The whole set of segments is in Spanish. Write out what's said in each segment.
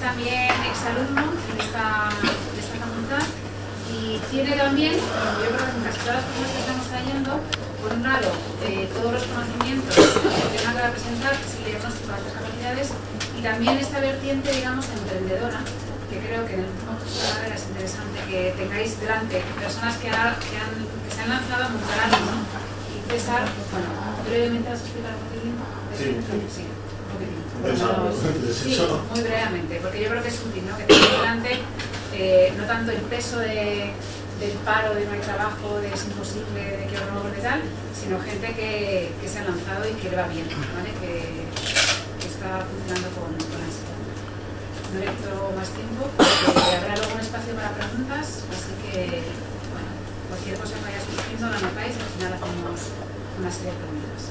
también exalumno de esta facultad y tiene también, yo creo que en casi todas las cosas que estamos trayendo, por un lado, todos los conocimientos que tengan que presentar, que es el diagnóstico de altas capacidades, y también esta vertiente, digamos, emprendedora, que creo que en el último curso de carrera es interesante que tengáis delante personas que se han lanzado a montar algo, ¿no? Y César, bueno, brevemente vas a explicar un poquitín. Sí, un poquitín. Sí, muy brevemente, porque yo creo que es útil, ¿no? Que tengáis delante no tanto el peso del paro, de no hay trabajo, de es imposible, de que no de tal, sino gente que se ha lanzado y que le va bien, ¿vale? Que está funcionando con éxito. No le quito más tiempo, habrá luego un espacio para preguntas, así que, bueno, cualquier cosa que vaya surgiendo la anotáis y al final hacemos una serie de preguntas.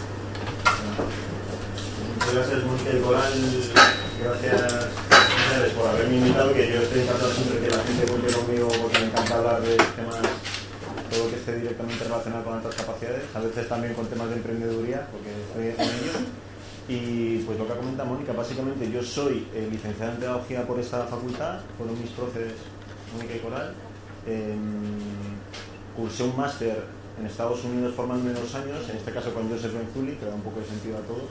Gracias, Mónica y Coral. Gracias por haberme invitado, que yo estoy encantado siempre que la gente cuente conmigo porque me encanta hablar de temas, todo lo que esté directamente relacionado con altas capacidades, a veces también con temas de emprendeduría, porque estoy en ello. Y pues lo que ha comentado Mónica, básicamente yo soy licenciado en Pedagogía por esta facultad, fueron mis profes Mónica y Coral. Cursé un máster en Estados Unidos formándome 2 años, en este caso con Joseph Benzuli, que da un poco de sentido a todo.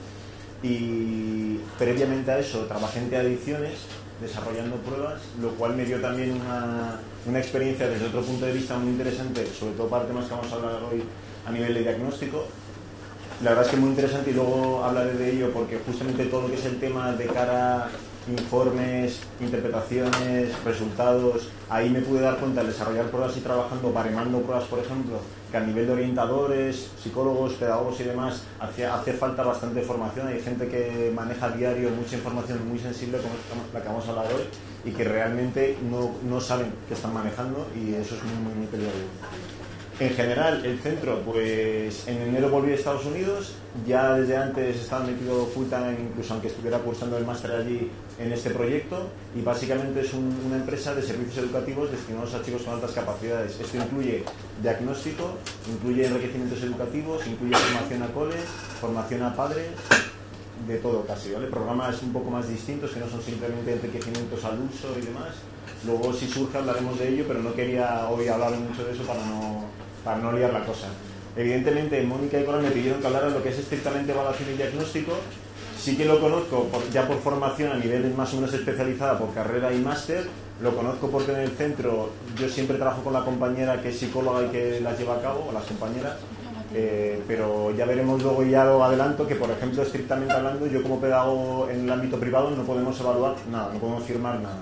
Y previamente a eso trabajé en Teadiciones desarrollando pruebas, lo cual me dio también una experiencia desde otro punto de vista muy interesante, sobre todo para temas que vamos a hablar hoy a nivel de diagnóstico. La verdad es que es muy interesante y luego hablaré de ello porque justamente todo lo que es el tema de cara a informes, interpretaciones, resultados, ahí me pude dar cuenta al desarrollar pruebas y trabajando, baremando pruebas, por ejemplo, que a nivel de orientadores, psicólogos, pedagogos y demás, hace falta bastante formación. Hay gente que maneja a diario mucha información muy sensible, como la que vamos a hablar hoy, y que realmente no saben qué están manejando, y eso es muy peligroso. En general, el centro, pues en enero volví a Estados Unidos, ya desde antes estaba metido full time, incluso aunque estuviera cursando el máster allí, en este proyecto, y básicamente es una empresa de servicios educativos destinados a chicos con altas capacidades. Esto incluye diagnóstico, incluye enriquecimientos educativos, incluye formación a coles, formación a padres, de todo casi, ¿vale? Programas un poco más distintos que no son simplemente enriquecimientos al uso y demás. Luego si surge hablaremos de ello, pero no quería hoy hablar mucho de eso para no liar la cosa. Evidentemente Mónica y Coral me pidieron que hablara de lo que es estrictamente evaluación y diagnóstico. Sí que lo conozco ya por formación a nivel más o menos especializada por carrera y máster. Lo conozco porque en el centro yo siempre trabajo con la compañera que es psicóloga y que las lleva a cabo, o las compañeras. Pero ya veremos luego, y ya lo adelanto, que por ejemplo estrictamente hablando, yo como pedagogo en el ámbito privado no podemos evaluar nada, no podemos firmar nada.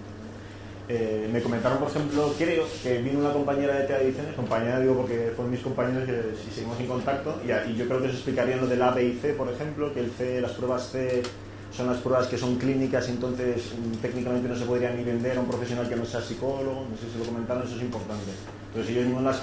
Me comentaron, por ejemplo, creo que vino una compañera de Teadiciones, compañera digo porque fueron mis compañeros que si seguimos en contacto, y yo creo que os explicarían lo del A, B y C, por ejemplo, que el C, las pruebas C son las pruebas que son clínicas, entonces técnicamente no se podría ni vender a un profesional que no sea psicólogo, no sé si lo comentaron, eso es importante. Entonces ellos mismos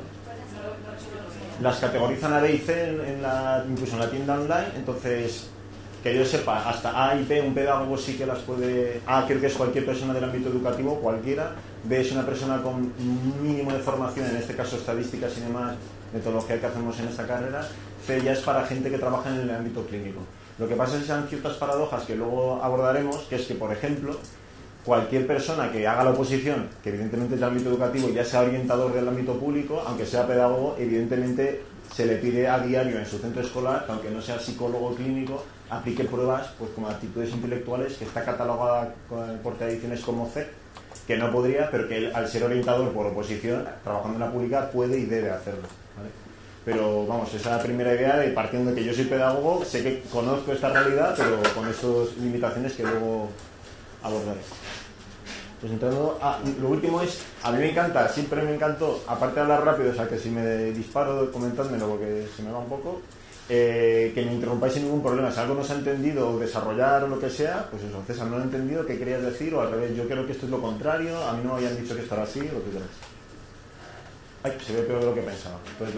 las categorizan A, B y C incluso en la tienda online, entonces que yo sepa, hasta A y B un pedagogo sí que las puede. A creo que es cualquier persona del ámbito educativo, cualquiera. B es una persona con un mínimo de formación, en este caso estadísticas y demás, metodología que hacemos en esta carrera. C ya es para gente que trabaja en el ámbito clínico. Lo que pasa es que sean ciertas paradojas que luego abordaremos, que es que, por ejemplo, cualquier persona que haga la oposición, que evidentemente es del ámbito educativo, ya sea orientador del ámbito público, aunque sea pedagogo, evidentemente se le pide a diario en su centro escolar, aunque no sea psicólogo clínico, aplique pruebas pues como actitudes intelectuales, que está catalogada por Teadiciones como C, que no podría, pero que él, al ser orientador por oposición, trabajando en la pública, puede y debe hacerlo, ¿vale? Pero vamos, esa es la primera idea, de partiendo de que yo soy pedagogo, sé que conozco esta realidad, pero con estas limitaciones que luego abordaré. Pues entrando lo último es, a mí me encanta, siempre me encantó, aparte de hablar rápido, o sea que si me disparo comentádmelo porque se me va un poco, que me interrumpáis sin ningún problema. Si algo no se ha entendido o desarrollar o lo que sea, pues eso, César, no lo he entendido, ¿qué querías decir? O al revés, yo creo que esto es lo contrario, a mí no me habían dicho que estará así, o lo que queráis. Ay, se ve peor de lo que pensaba. Entonces,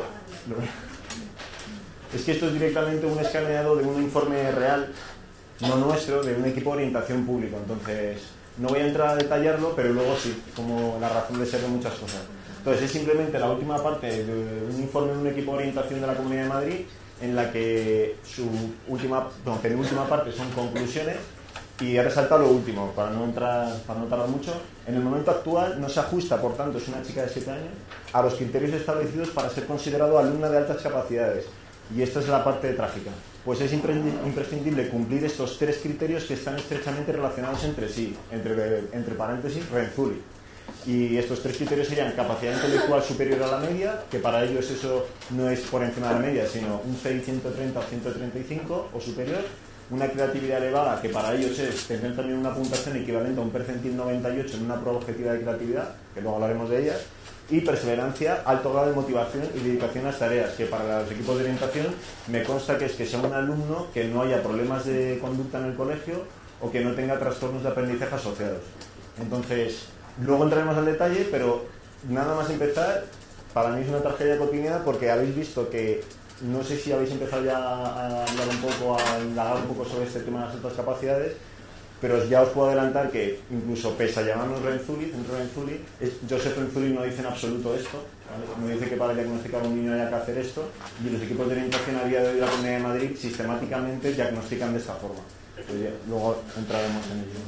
es que esto es directamente un escaneado de un informe real, no nuestro, de un equipo de orientación público. Entonces, no voy a entrar a detallarlo, pero luego sí, como la razón de ser de muchas cosas. Entonces, es simplemente la última parte de un informe de un equipo de orientación de la Comunidad de Madrid, en la que su penúltima parte son conclusiones, Y he resaltado lo último, para no tardar mucho. En el momento actual no se ajusta, por tanto, es una chica de 7 años, a los criterios establecidos para ser considerado alumna de altas capacidades. Y esta es la parte trágica. Pues es imprescindible cumplir estos 3 criterios que están estrechamente relacionados entre sí, entre paréntesis, Renzulli. Y estos 3 criterios serían capacidad intelectual superior a la media, que para ellos eso no es por encima de la media, sino un CI 130 o 135 o superior. Una creatividad elevada, que para ellos es tener también una puntuación equivalente a un percentil 98 en una prueba objetiva de creatividad, que luego hablaremos de ellas. Y perseverancia, alto grado de motivación y dedicación a las tareas, que para los equipos de orientación me consta que es que sea un alumno que no haya problemas de conducta en el colegio o que no tenga trastornos de aprendizaje asociados. Entonces, luego entraremos al detalle, pero nada más empezar, para mí es una tragedia cotidiana porque habéis visto que, no sé si habéis empezado ya a hablar un poco, a indagar un poco sobre este tema de las altas capacidades, pero ya os puedo adelantar que incluso pese a llamarnos Renzulli, centro Renzulli, Joseph Renzulli no dice en absoluto esto, ¿vale? No dice que para diagnosticar a un niño haya que hacer esto, y los equipos de orientación a día de hoy de la Comunidad de Madrid sistemáticamente diagnostican de esta forma. Pues ya, luego entraremos en ello.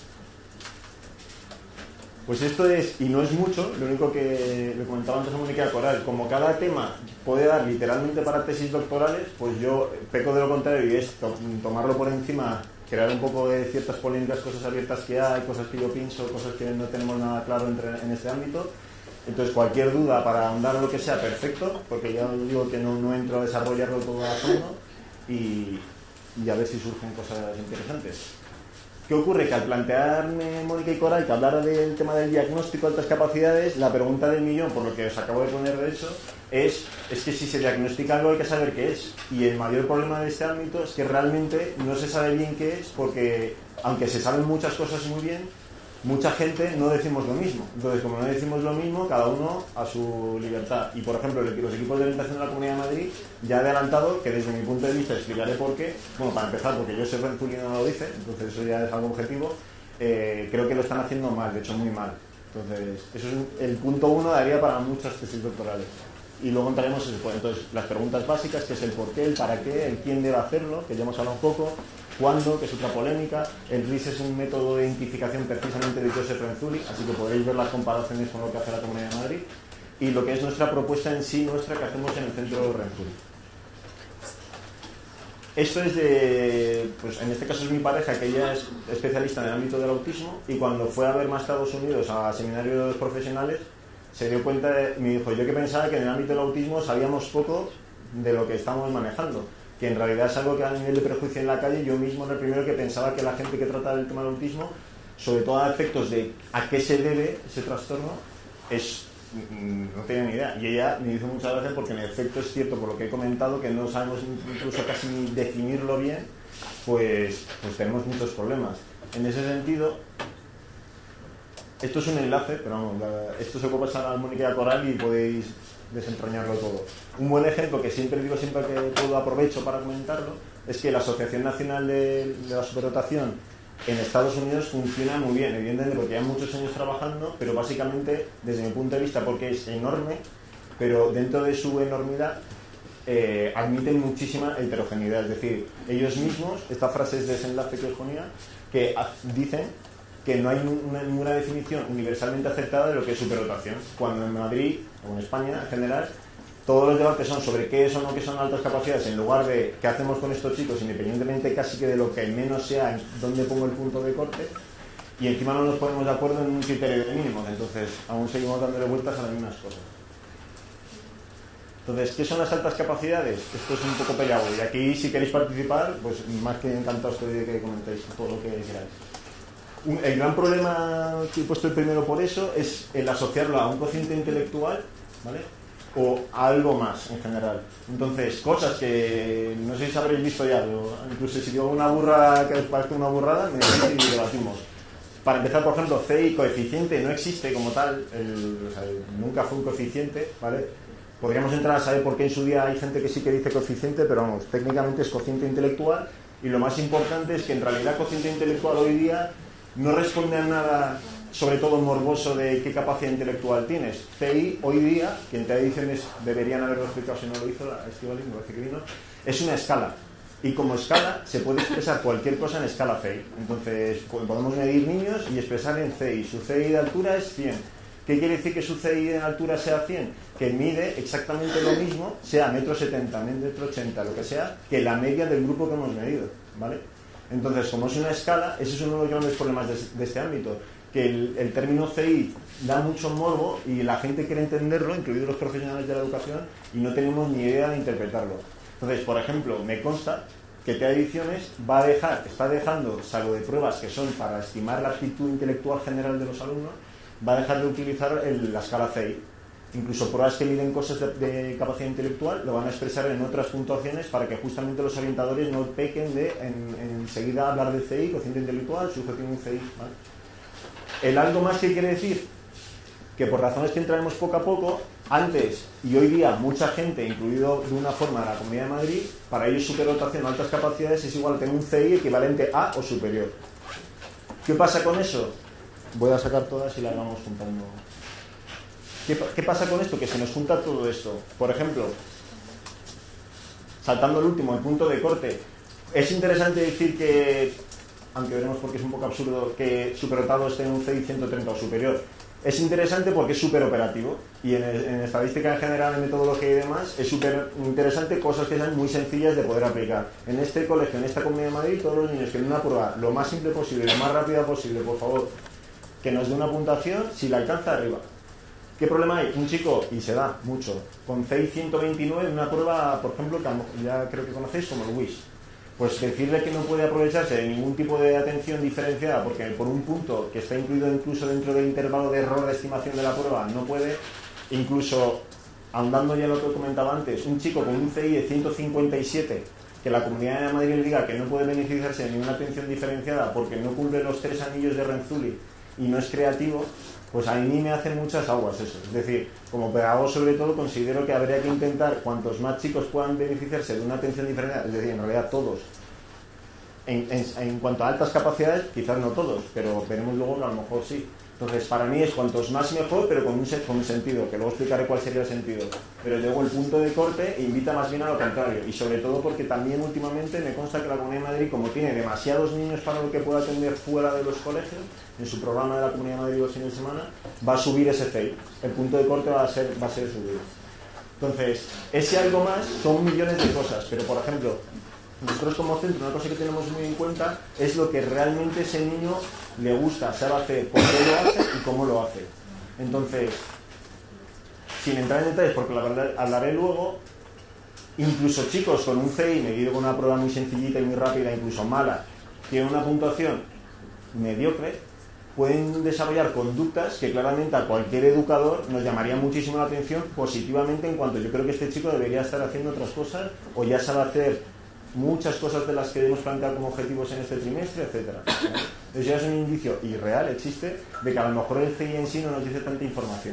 Pues esto es, y no es mucho, lo único que le comentaba antes a Mónica Coral, como cada tema puede dar literalmente para tesis doctorales, pues yo peco de lo contrario y es tomarlo por encima, crear un poco de ciertas polémicas, cosas abiertas que hay, cosas que yo pienso, cosas que no tenemos nada claro en este ámbito. Entonces cualquier duda para ahondar lo que sea, perfecto, porque ya os digo que no entro a desarrollarlo todo a fondo y a ver si surgen cosas interesantes. ¿Qué ocurre? Que al plantearme Mónica y Coral que hablara del tema del diagnóstico de altas capacidades, la pregunta del millón, por lo que os acabo de poner de hecho, es que si se diagnostica algo hay que saber qué es. Y el mayor problema de este ámbito es que realmente no se sabe bien qué es porque, aunque se saben muchas cosas muy bien, mucha gente no decimos lo mismo. Entonces, como no decimos lo mismo, cada uno a su libertad. Y, por ejemplo, los equipos de orientación de la Comunidad de Madrid ya he adelantado que desde mi punto de vista explicaré por qué. Bueno, para empezar, porque Joseph Renzulli no lo dice, entonces eso ya es algo objetivo. Creo que lo están haciendo mal, de hecho muy mal. Entonces, eso es el punto 1, daría para muchas tesis doctorales. Y luego entraremos en eso. Entonces, las preguntas básicas, que es el por qué, el para qué, el quién debe hacerlo, que ya hemos hablado un poco, cuándo, que es otra polémica. El RIS es un método de identificación precisamente de Joseph Renzulli, así que podréis ver las comparaciones con lo que hace la Comunidad de Madrid. Y lo que es nuestra propuesta en sí, nuestra, que hacemos en el centro de Renzulli. Esto es de, pues en este caso es mi pareja, que ella es especialista en el ámbito del autismo, y cuando fue a verme a Estados Unidos a seminarios profesionales, se dio cuenta, me dijo, yo que pensaba que en el ámbito del autismo sabíamos poco de lo que estamos manejando, que en realidad es algo que a nivel de prejuicio en la calle, yo mismo era el primero que pensaba que la gente que trata del tema del autismo, sobre todo a efectos de a qué se debe ese trastorno, no tenía ni idea. Y ella me hizo muchas gracias porque en efecto es cierto, por lo que he comentado, que no sabemos incluso casi ni definirlo bien, pues tenemos muchos problemas. En ese sentido, esto es un enlace, pero vamos, esto se puede pasar a Mónica Coral y podéis desentrañarlo todo. Un buen ejemplo que siempre digo, siempre que puedo aprovecho para comentarlo, es que la Asociación Nacional de la Superdotación en Estados Unidos funciona muy bien, evidentemente porque llevan muchos años trabajando, pero básicamente desde mi punto de vista porque es enorme, pero dentro de su enormidad admiten muchísima heterogeneidad, es decir, ellos mismos, esta frase es de ese enlace que os ponía, que dicen que no hay ninguna definición universalmente aceptada de lo que es superdotación, cuando en Madrid o en España en general todos los debates son sobre qué es o no que son altas capacidades, en lugar de qué hacemos con estos chicos, independientemente casi que de lo que menos sea, en dónde pongo el punto de corte, y encima no nos ponemos de acuerdo en un criterio de mínimos, entonces aún seguimos dándole vueltas a las mismas cosas. Entonces, ¿qué son las altas capacidades? Esto es un poco peleado, y aquí si queréis participar, pues más que encantado estoy de que comentéis todo lo que queráis. El gran problema que he puesto el primero por eso es el asociarlo a un cociente intelectual, ¿vale?, o a algo más en general. Entonces, cosas que no sé si habréis visto ya, pero incluso si digo una burra que os parezca una burrada, me decís y debatimos. Para empezar, por ejemplo, CI, coeficiente, no existe como tal, nunca fue un coeficiente, ¿vale? Podríamos entrar a saber por qué en su día hay gente que sí que dice coeficiente, pero vamos, técnicamente es cociente intelectual, y lo más importante es que en realidad cociente intelectual hoy día no responde a nada, sobre todo morboso, de qué capacidad intelectual tienes. CI, hoy día, que en ediciones deberían haberlo explicado si no lo hizo, la Estivali, me parece que vino, es una escala. Y como escala, se puede expresar cualquier cosa en escala CEI. Entonces, podemos medir niños y expresar en CEI. Su CEI de altura es 100. ¿Qué quiere decir que su CEI de altura sea 100? Que mide exactamente lo mismo, sea 1,70 m, 1,80 m, lo que sea, que la media del grupo que hemos medido, ¿vale? Entonces, como es una escala, ese es uno de los grandes problemas de este ámbito, que el término CEI da mucho morbo y la gente quiere entenderlo, incluidos los profesionales de la educación, y no tenemos ni idea de interpretarlo. Entonces, por ejemplo, me consta que TEA Ediciones está dejando, salvo de pruebas que son para estimar la actitud intelectual general de los alumnos, va a dejar de utilizar la escala CEI. Incluso pruebas que miden cosas de capacidad intelectual lo van a expresar en otras puntuaciones para que justamente los orientadores no pequen de enseguida hablar de CEI, cociente intelectual, su tiene un CEI, ¿vale? El algo más que quiere decir que por razones que entraremos poco a poco, antes y hoy día mucha gente, incluido de una forma la Comunidad de Madrid, para ellos superdotación o altas capacidades es igual a tener un CI equivalente a o superior. ¿Qué pasa con eso? Voy a sacar todas y las vamos juntando. ¿Qué pasa con esto? Que se nos junta todo esto. Por ejemplo, saltando el último, el punto de corte. Es interesante decir que, aunque veremos porque es un poco absurdo, que superdotado esté en un CI 130 o superior. Es interesante porque es súper operativo y en estadística en general, en metodología y demás, es súper interesante cosas que sean muy sencillas de poder aplicar. En este colegio, en esta Comunidad de Madrid, todos los niños que en una prueba lo más simple posible, lo más rápida posible, por favor, que nos dé una puntuación, si la alcanza, arriba. ¿Qué problema hay? Un chico, y se da mucho, con CI 129 en una prueba, por ejemplo, que ya creo que conocéis como el WIS. Pues decirle que no puede aprovecharse de ningún tipo de atención diferenciada porque por un punto que está incluido incluso dentro del intervalo de error de estimación de la prueba no puede, incluso ahondando ya en lo que comentaba antes, un chico con un CI de 157 que la Comunidad de Madrid le diga que no puede beneficiarse de ninguna atención diferenciada porque no cumple los 3 anillos de Renzulli y no es creativo, pues a mí me hacen muchas aguas eso. Es decir, como pedagogo sobre todo considero que habría que intentar cuantos más chicos puedan beneficiarse de una atención diferenciada, es decir, en realidad todos. En cuanto a altas capacidades, quizás no todos, pero veremos luego que a lo mejor sí. Entonces, para mí es cuantos más mejor, pero con un sentido, que luego explicaré cuál sería el sentido. Pero luego el punto de corte invita más bien a lo contrario, y sobre todo porque también últimamente me consta que la Comunidad de Madrid, como tiene demasiados niños para lo que pueda atender fuera de los colegios, en su programa de la Comunidad de Madrid los fines de semana, va a subir ese CEI. El punto de corte va a ser subido. Entonces, ese algo más son millones de cosas, pero por ejemplo, nosotros como centro, una cosa que tenemos muy en cuenta es lo que realmente ese niño le gusta, sabe hacer, por qué lo hace y cómo lo hace. Entonces, sin entrar en detalles, porque la verdad hablaré luego, incluso chicos con un CI medido con una prueba muy sencillita y muy rápida, incluso mala, tienen una puntuación mediocre, pueden desarrollar conductas que claramente a cualquier educador nos llamaría muchísimo la atención positivamente en cuanto yo creo que este chico debería estar haciendo otras cosas o ya sabe hacer muchas cosas de las que debemos plantear como objetivos en este trimestre, etcétera. Entonces ya es un indicio, y real existe, de que a lo mejor el CI en sí no nos dice tanta información.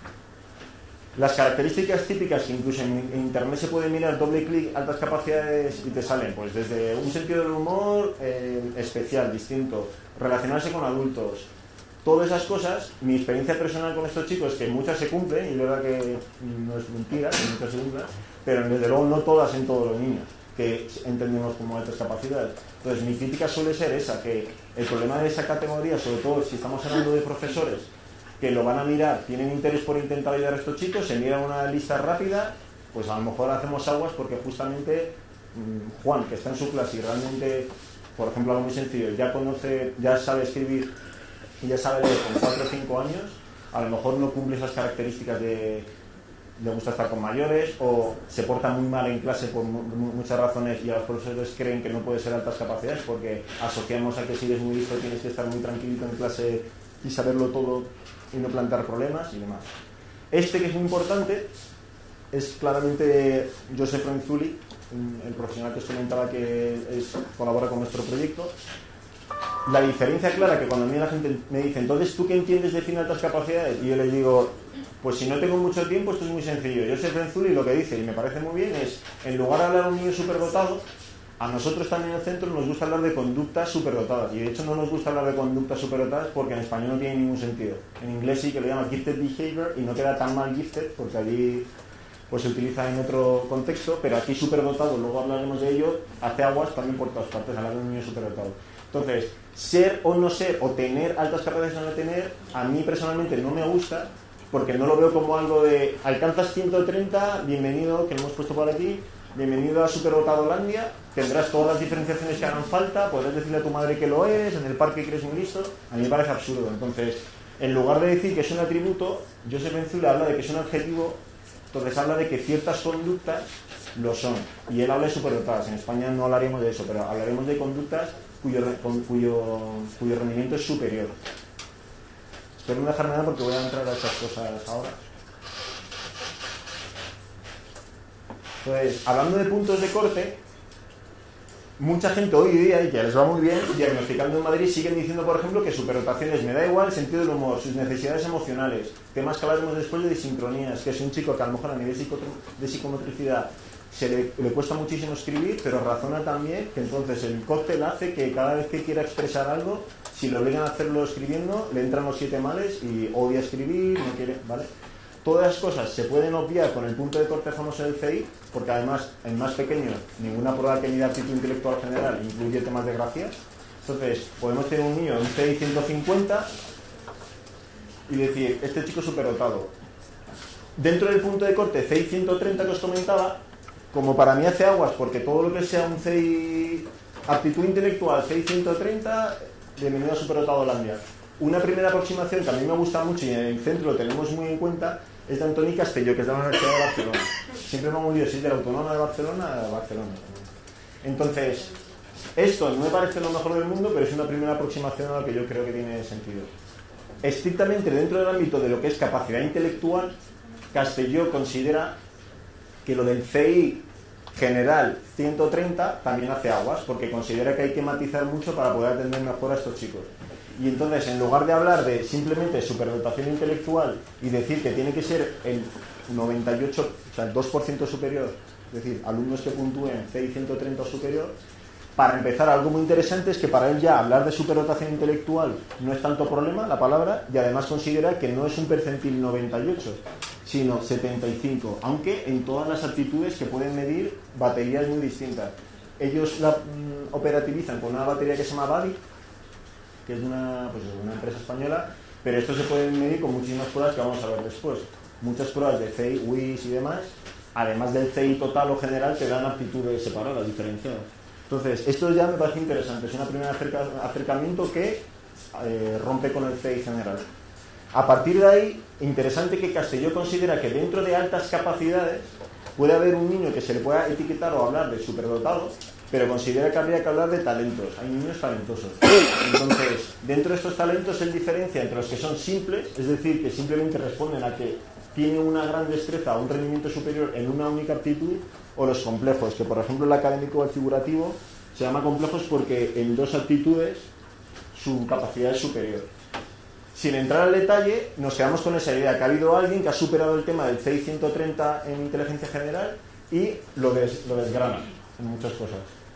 Las características típicas que incluso en internet se puede mirar, doble clic, altas capacidades y te salen, pues desde un sentido del humor especial, distinto, relacionarse con adultos, todas esas cosas. Mi experiencia personal con estos chicos, que muchas se cumplen, y la verdad que no es mentira, que muchas se cumplen, pero desde luego no todas en todos los niños que entendemos como altas capacidades. Entonces mi crítica suele ser esa, que el problema de esa categoría, sobre todo si estamos hablando de profesores que lo van a mirar, tienen interés por intentar ayudar a estos chicos, se mira una lista rápida, pues a lo mejor hacemos aguas porque justamente Juan, que está en su clase y realmente, por ejemplo, algo muy sencillo, ya sabe escribir y ya sabe leer con 4 o 5 años, a lo mejor no cumple esas características de le gusta estar con mayores o se porta muy mal en clase por muchas razones y a los profesores creen que no puede ser altas capacidades porque asociamos a que si eres muy listo tienes que estar muy tranquilito en clase y saberlo todo y no plantear problemas y demás. Este que es muy importante es claramente Joseph Renzulli, el profesional que os comentaba que colabora con nuestro proyecto. La diferencia clara que cuando a mí la gente me dice, entonces ¿tú qué entiendes de altas capacidades? Y yo les digo, pues si no tengo mucho tiempo, esto es muy sencillo. Joseph Renzulli lo que dice, y me parece muy bien, es, en lugar de hablar de un niño superdotado, a nosotros también en el centro nos gusta hablar de conductas superdotadas. Y de hecho no nos gusta hablar de conductas superdotadas porque en español no tiene ningún sentido. En inglés sí que lo llama gifted behavior y no queda tan mal gifted porque allí pues se utiliza en otro contexto, pero aquí superdotado, luego hablaremos de ello, hace aguas también por todas partes, hablar de un niño superdotado. Entonces, ser o no ser, o tener altas capacidades o no tener, a mí personalmente no me gusta, porque no lo veo como algo de alcanzas 130, bienvenido, que lo hemos puesto por aquí, bienvenido a Superdotadolandia, tendrás todas las diferenciaciones que hagan falta, podrás decirle a tu madre que lo es, en el parque que eres muy listo. A mí me parece absurdo. Entonces, en lugar de decir que es un atributo, Joseph Enzula habla de que es un adjetivo, entonces habla de que ciertas conductas lo son, y él habla de superdotadas. En España no hablaremos de eso, pero hablaremos de conductas cuyo rendimiento es superior. Espero no dejarme nada porque voy a entrar a estas cosas ahora. Entonces, hablando de puntos de corte, mucha gente hoy día, y que les va muy bien, diagnosticando en Madrid, siguen diciendo, por ejemplo, que superdotaciones, me da igual el sentido del humor, sus necesidades emocionales, temas que hablaremos después de disincronías, que es un chico que a lo mejor a nivel de psicomotricidad le cuesta muchísimo escribir, pero razona también que entonces el cóctel hace que cada vez que quiera expresar algo, si lo obligan a hacerlo escribiendo, le entran los 7 males y odia escribir, no quiere, ¿vale? Todas las cosas se pueden obviar con el punto de corte famoso del CI, porque además, en más pequeño, ninguna prueba que mida aptitud intelectual general incluye temas de grafías. Entonces, podemos tener un niño en CI 150 y decir, este chico es superdotado. Dentro del punto de corte CI 130 que os comentaba, como para mí hace aguas, porque todo lo que sea un CI aptitud intelectual CI 130, bienvenido a Superdotadolandia. Una primera aproximación que a mí me gusta mucho y en el centro lo tenemos muy en cuenta es de Antoni Castelló, que es de la Universidad de Barcelona. Siempre me ha movido si es de la Autónoma de Barcelona. Entonces, esto no me parece lo mejor del mundo, pero es una primera aproximación a lo que yo creo que tiene sentido. Estrictamente dentro del ámbito de lo que es capacidad intelectual, Castelló considera que lo del CI general 130 también hace aguas, porque considera que hay que matizar mucho para poder atender mejor a estos chicos. Y entonces, en lugar de hablar de simplemente superdotación intelectual y decir que tiene que ser el 98, o sea, el 2% superior, es decir, alumnos que puntúen CI 130 o superior, para empezar, algo muy interesante es que para él ya hablar de superdotación intelectual no es tanto problema, la palabra, y además considera que no es un percentil 98, sino 75, aunque en todas las aptitudes que pueden medir baterías muy distintas. Ellos la operativizan con una batería que se llama BADI, que es una empresa española, pero esto se puede medir con muchísimas pruebas que vamos a ver después. Muchas pruebas de CI, WIS y demás, además del CI total o general, te dan aptitudes separadas, diferenciadas. Entonces, esto ya me parece interesante, es un primer acercamiento que rompe con el CI general. A partir de ahí, interesante que Castelló considera que dentro de altas capacidades puede haber un niño que se le pueda etiquetar o hablar de superdotado, pero considera que habría que hablar de talentos. Hay niños talentosos. Entonces, dentro de estos talentos, él diferencia entre los que son simples, es decir, que simplemente responden a que tiene una gran destreza o un rendimiento superior en una única aptitud, o los complejos, que por ejemplo el académico o el figurativo se llama complejos porque en 2 aptitudes su capacidad es superior. Sin entrar al detalle, nos quedamos con esa idea, que ha habido alguien que ha superado el tema del CI 130 en inteligencia general y lo desgrana en muchas cosas.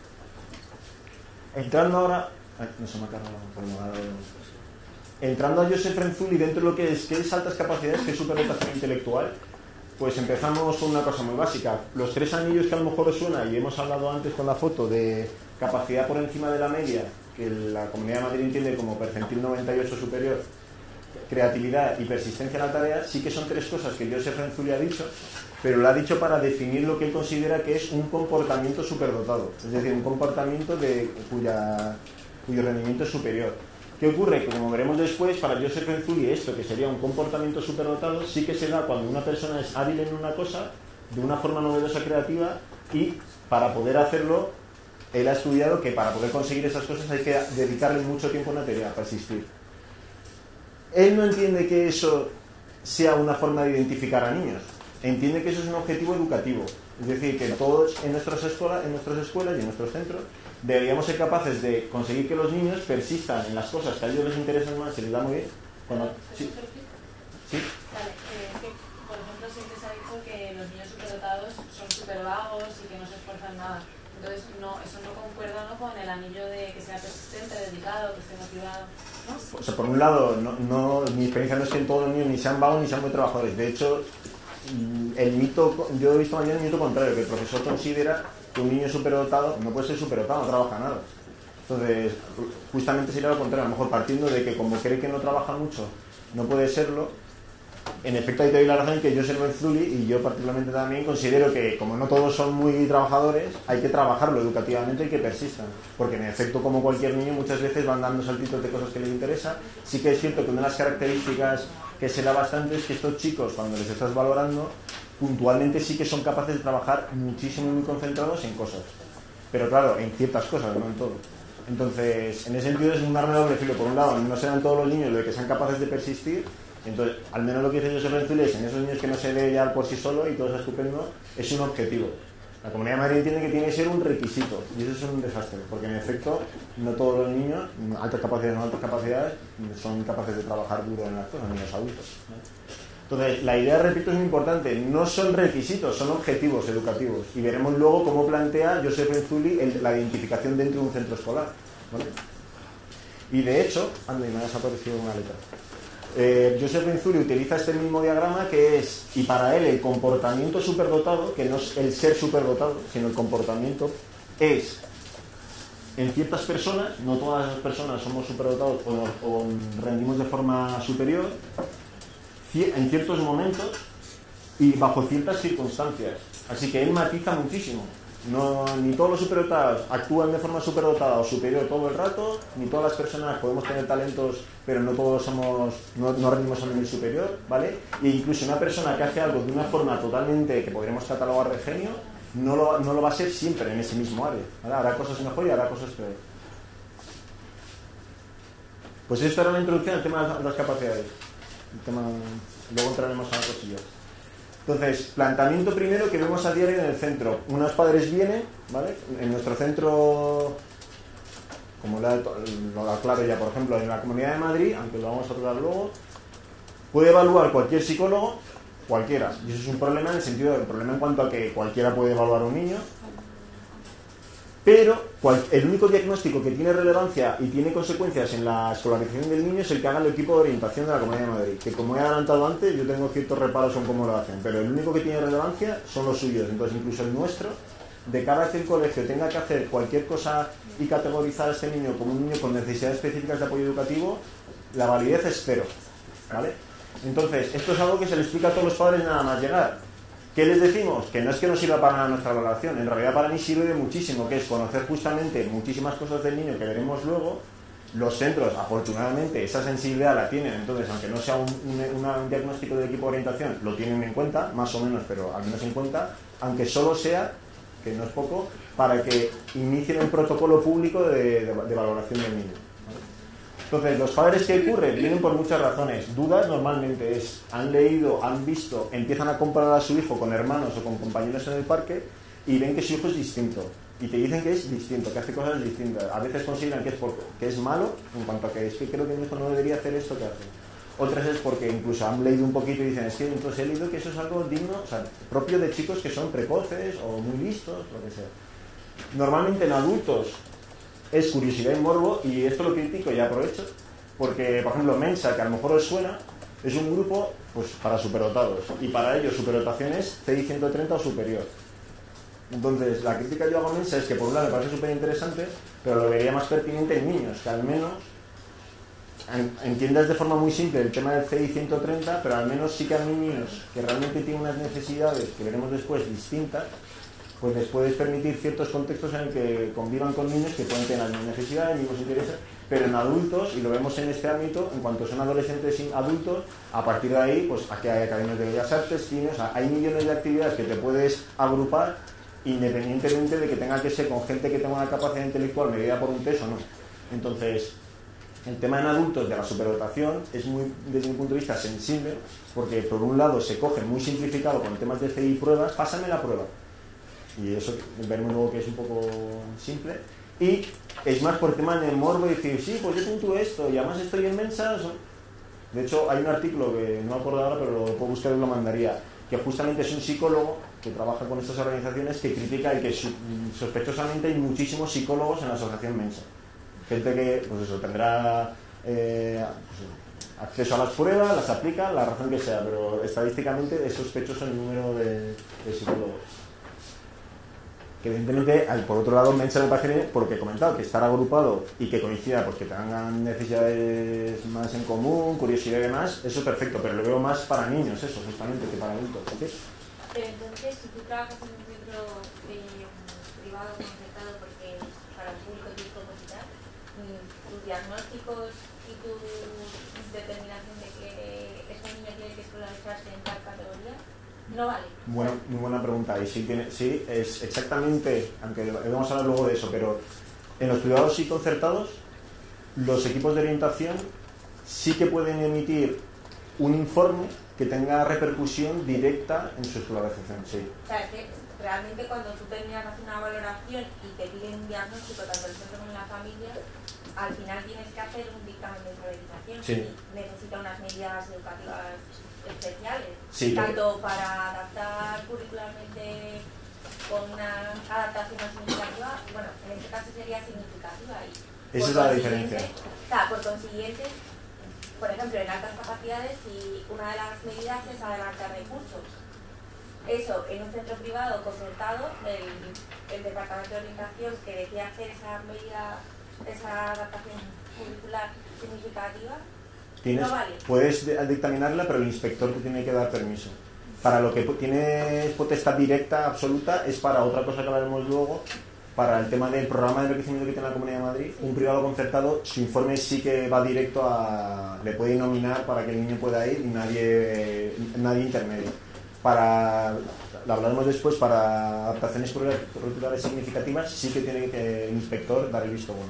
Entrando ahora... no se me ha cargado por entrando a Joseph Enzuli dentro de lo que es altas capacidades, que es superdotación intelectual, pues empezamos con una cosa muy básica. Los 3 anillos que a lo mejor os suena, y hemos hablado antes con la foto de capacidad por encima de la media, que la Comunidad de Madrid entiende como percentil 98 superior, creatividad y persistencia en la tarea, sí que son 3 cosas que Joseph Enzuli ha dicho, pero lo ha dicho para definir lo que él considera que es un comportamiento superdotado, es decir, un comportamiento cuyo rendimiento es superior. ¿Qué ocurre? Que como veremos después, para Joseph Enzuli esto, que sería un comportamiento superdotado, sí que se da cuando una persona es hábil en una cosa, de una forma novedosa creativa, y para poder hacerlo, él ha estudiado que para poder conseguir esas cosas hay que dedicarle mucho tiempo a una tarea, persistir. Él no entiende que eso sea una forma de identificar a niños, entiende que eso es un objetivo educativo, es decir, que todos en nuestras escuelas y en nuestros centros deberíamos ser capaces de conseguir que los niños persistan en las cosas que a ellos les interesan más, se les da muy bien. ¿Sí? ¿Sí? Vale, que, por ejemplo, siempre se ha dicho que los niños superdotados son súper vagos y que no se esfuerzan nada. Entonces, eso no concuerda, ¿no?, con el anillo de que sea persistente, dedicado, que esté motivado, ¿no? O sea, por un lado, mi experiencia no es que en todos los niños ni sean vagos ni sean muy trabajadores. De hecho, el mito, yo he visto mañana el mito contrario, que el profesor considera que un niño superdotado no puede ser superdotado, no trabaja nada. Entonces, justamente sería lo contrario, a lo mejor partiendo de que como cree que no trabaja mucho, no puede serlo. En efecto, ahí te doy la razón en que Joseph Benzuli, y yo particularmente también, considero que como no todos son muy trabajadores, hay que trabajarlo educativamente y que persistan. Porque en efecto, como cualquier niño, muchas veces van dando saltitos de cosas que les interesan. Sí que es cierto que una de las características que se da bastante es que estos chicos, cuando les estás valorando, puntualmente sí que son capaces de trabajar muchísimo y muy concentrados en cosas. Pero claro, en ciertas cosas, no en todo. Entonces, en ese sentido es un arma de doble filo. Por un lado, no serán todos los niños los que sean capaces de persistir. Entonces, al menos lo que dice Joseph Benzuli es en esos niños que no se ve ya por sí solo y todo es estupendo, es un objetivo. La Comunidad de Madrid entiende que tiene que ser un requisito y eso es un desastre, porque en efecto no todos los niños, altas capacidades o no altas capacidades, son capaces de trabajar duro en las cosas, ni los adultos, ¿no? Entonces, la idea, repito, es muy importante. No son requisitos, son objetivos educativos. Y veremos luego cómo plantea Joseph Benzuli la identificación dentro de un centro escolar, ¿vale? Y de hecho, anda, y me ha desaparecido una letra. Joseph Benzuli utiliza este mismo diagrama que es, y para él el comportamiento superdotado, que no es el ser superdotado, sino el comportamiento, es en ciertas personas, no todas las personas somos superdotados o rendimos de forma superior, en ciertos momentos y bajo ciertas circunstancias. Así que él matiza muchísimo. No, ni todos los superdotados actúan de forma superdotada o superior todo el rato, ni todas las personas podemos tener talentos, pero no todos no rendimos a un nivel superior, ¿vale? E incluso una persona que hace algo de una forma totalmente que podríamos catalogar de genio, no lo va a ser siempre en ese mismo área, ¿vale? Hará cosas mejor y hará cosas peor. Pues esto era la introducción al tema de las capacidades. Luego entraremos a las cosillas. Entonces, planteamiento primero que vemos a diario en el centro. Unos padres vienen, ¿vale? En nuestro centro, como lo aclaro ya, por ejemplo, en la Comunidad de Madrid, aunque lo vamos a hablar luego, puede evaluar cualquier psicólogo, cualquiera. Y eso es un problema en el sentido del problema en cuanto a que cualquiera puede evaluar a un niño. Pero el único diagnóstico que tiene relevancia y tiene consecuencias en la escolarización del niño es el que haga el equipo de orientación de la Comunidad de Madrid. Que como he adelantado antes, yo tengo ciertos reparos en cómo lo hacen, pero el único que tiene relevancia son los suyos. Entonces, incluso el nuestro, de cara a que el colegio tenga que hacer cualquier cosa y categorizar a este niño como un niño con necesidades específicas de apoyo educativo, la validez es cero, ¿vale? Entonces, esto es algo que se le explica a todos los padres nada más llegar. ¿Qué les decimos? Que no es que no sirva para nada nuestra valoración, en realidad para mí sirve de muchísimo, que es conocer justamente muchísimas cosas del niño que veremos luego. Los centros, afortunadamente, esa sensibilidad la tienen, entonces, aunque no sea un diagnóstico del equipo de orientación, lo tienen en cuenta, más o menos, pero al menos en cuenta, aunque solo sea, que no es poco, para que inicien un protocolo público de valoración del niño. Entonces, los padres que ocurren vienen por muchas razones. Dudas normalmente es, han leído, han visto, empiezan a comparar a su hijo con hermanos o con compañeros en el parque y ven que su hijo es distinto. Y te dicen que es distinto, que hace cosas distintas. A veces consideran que es malo, en cuanto a que es que creo que mi hijo no debería hacer esto que hace. Otras es porque incluso han leído un poquito y dicen, es que entonces he leído que eso es algo digno, o sea, propio de chicos que son precoces o muy listos, lo que sea. Normalmente en adultos es curiosidad y morbo, y esto lo critico y aprovecho, porque, por ejemplo, Mensa, que a lo mejor os suena, es un grupo pues para superdotados, y para ellos superdotación es CI 130 o superior. Entonces, la crítica que yo hago a Mensa es que, por un lado, me parece súper interesante, pero lo vería más pertinente en niños, que al menos entiendas de forma muy simple el tema del CI 130, pero al menos sí que a niños que realmente tienen unas necesidades, que veremos después, distintas, pues les puedes permitir ciertos contextos en el que convivan con niños que pueden tener las mismas necesidades, mismos intereses, pero en adultos, y lo vemos en este ámbito, en cuanto son adolescentes y adultos, a partir de ahí, pues aquí hay academias de bellas artes, cine, o sea, hay millones de actividades que te puedes agrupar independientemente de que tenga que ser con gente que tenga una capacidad intelectual medida por un test o no. Entonces, el tema en adultos de la superdotación es muy, desde mi punto de vista, sensible, porque por un lado se coge muy simplificado con temas de CI y pruebas, pásame la prueba. Y eso veremos luego que es un poco simple. Y es más por tema de morbo y decir, sí, pues yo puntúo esto y además estoy en Mensa. De hecho, hay un artículo que no me acuerdo ahora, pero lo puedo buscar y lo mandaría, que justamente es un psicólogo que trabaja con estas organizaciones que critica y que sospechosamente hay muchísimos psicólogos en la asociación Mensa. Gente que, pues eso, tendrá acceso a las pruebas, las aplican, la razón que sea, pero estadísticamente es sospechoso el número de psicólogos. Que evidentemente, por otro lado, Mensa me parece bien, por lo que he comentado, que estar agrupado y que coincida, pues que tengan necesidades más en común, curiosidad y demás, eso es perfecto, pero lo veo más para niños, eso, justamente, que para adultos. ¿Sí? Pero entonces, si tú trabajas en un centro privado concertado, porque para el público y discapacidad, tus diagnósticos y tu determinación de que ese niño tiene que escolarizarse en tal categoría, no vale. Bueno, muy buena pregunta. Y sí, es exactamente, aunque vamos a hablar luego de eso, pero en los privados y concertados, los equipos de orientación sí que pueden emitir un informe que tenga repercusión directa en su escolarización, sí. O sea, que realmente cuando tú terminas de hacer una valoración y te piden un diagnóstico tanto el centro como la familia, al final tienes que hacer un dictamen de escolarización sí. Y necesita unas medidas educativas especiales, sí, tanto para adaptar curricularmente con una adaptación más significativa, bueno, en este caso sería significativa. Y esa es la diferencia. O sea, por consiguiente, por ejemplo, en altas capacidades, y una de las medidas es adelantar recursos. Eso, en un centro privado concertado, el departamento de orientación que decía hacer esa medida, esa adaptación curricular significativa, no vale. Puedes dictaminarla, pero el inspector te tiene que dar permiso. Para lo que tienes potestad directa, absoluta, es para otra cosa que hablaremos luego, para el tema del programa de enriquecimiento que tiene la Comunidad de Madrid. Un privado concertado, su informe sí que va directo a... le puede nominar para que el niño pueda ir y nadie intermedio. Lo hablaremos después, para adaptaciones curriculares significativas sí que tiene que el inspector dar el visto bueno.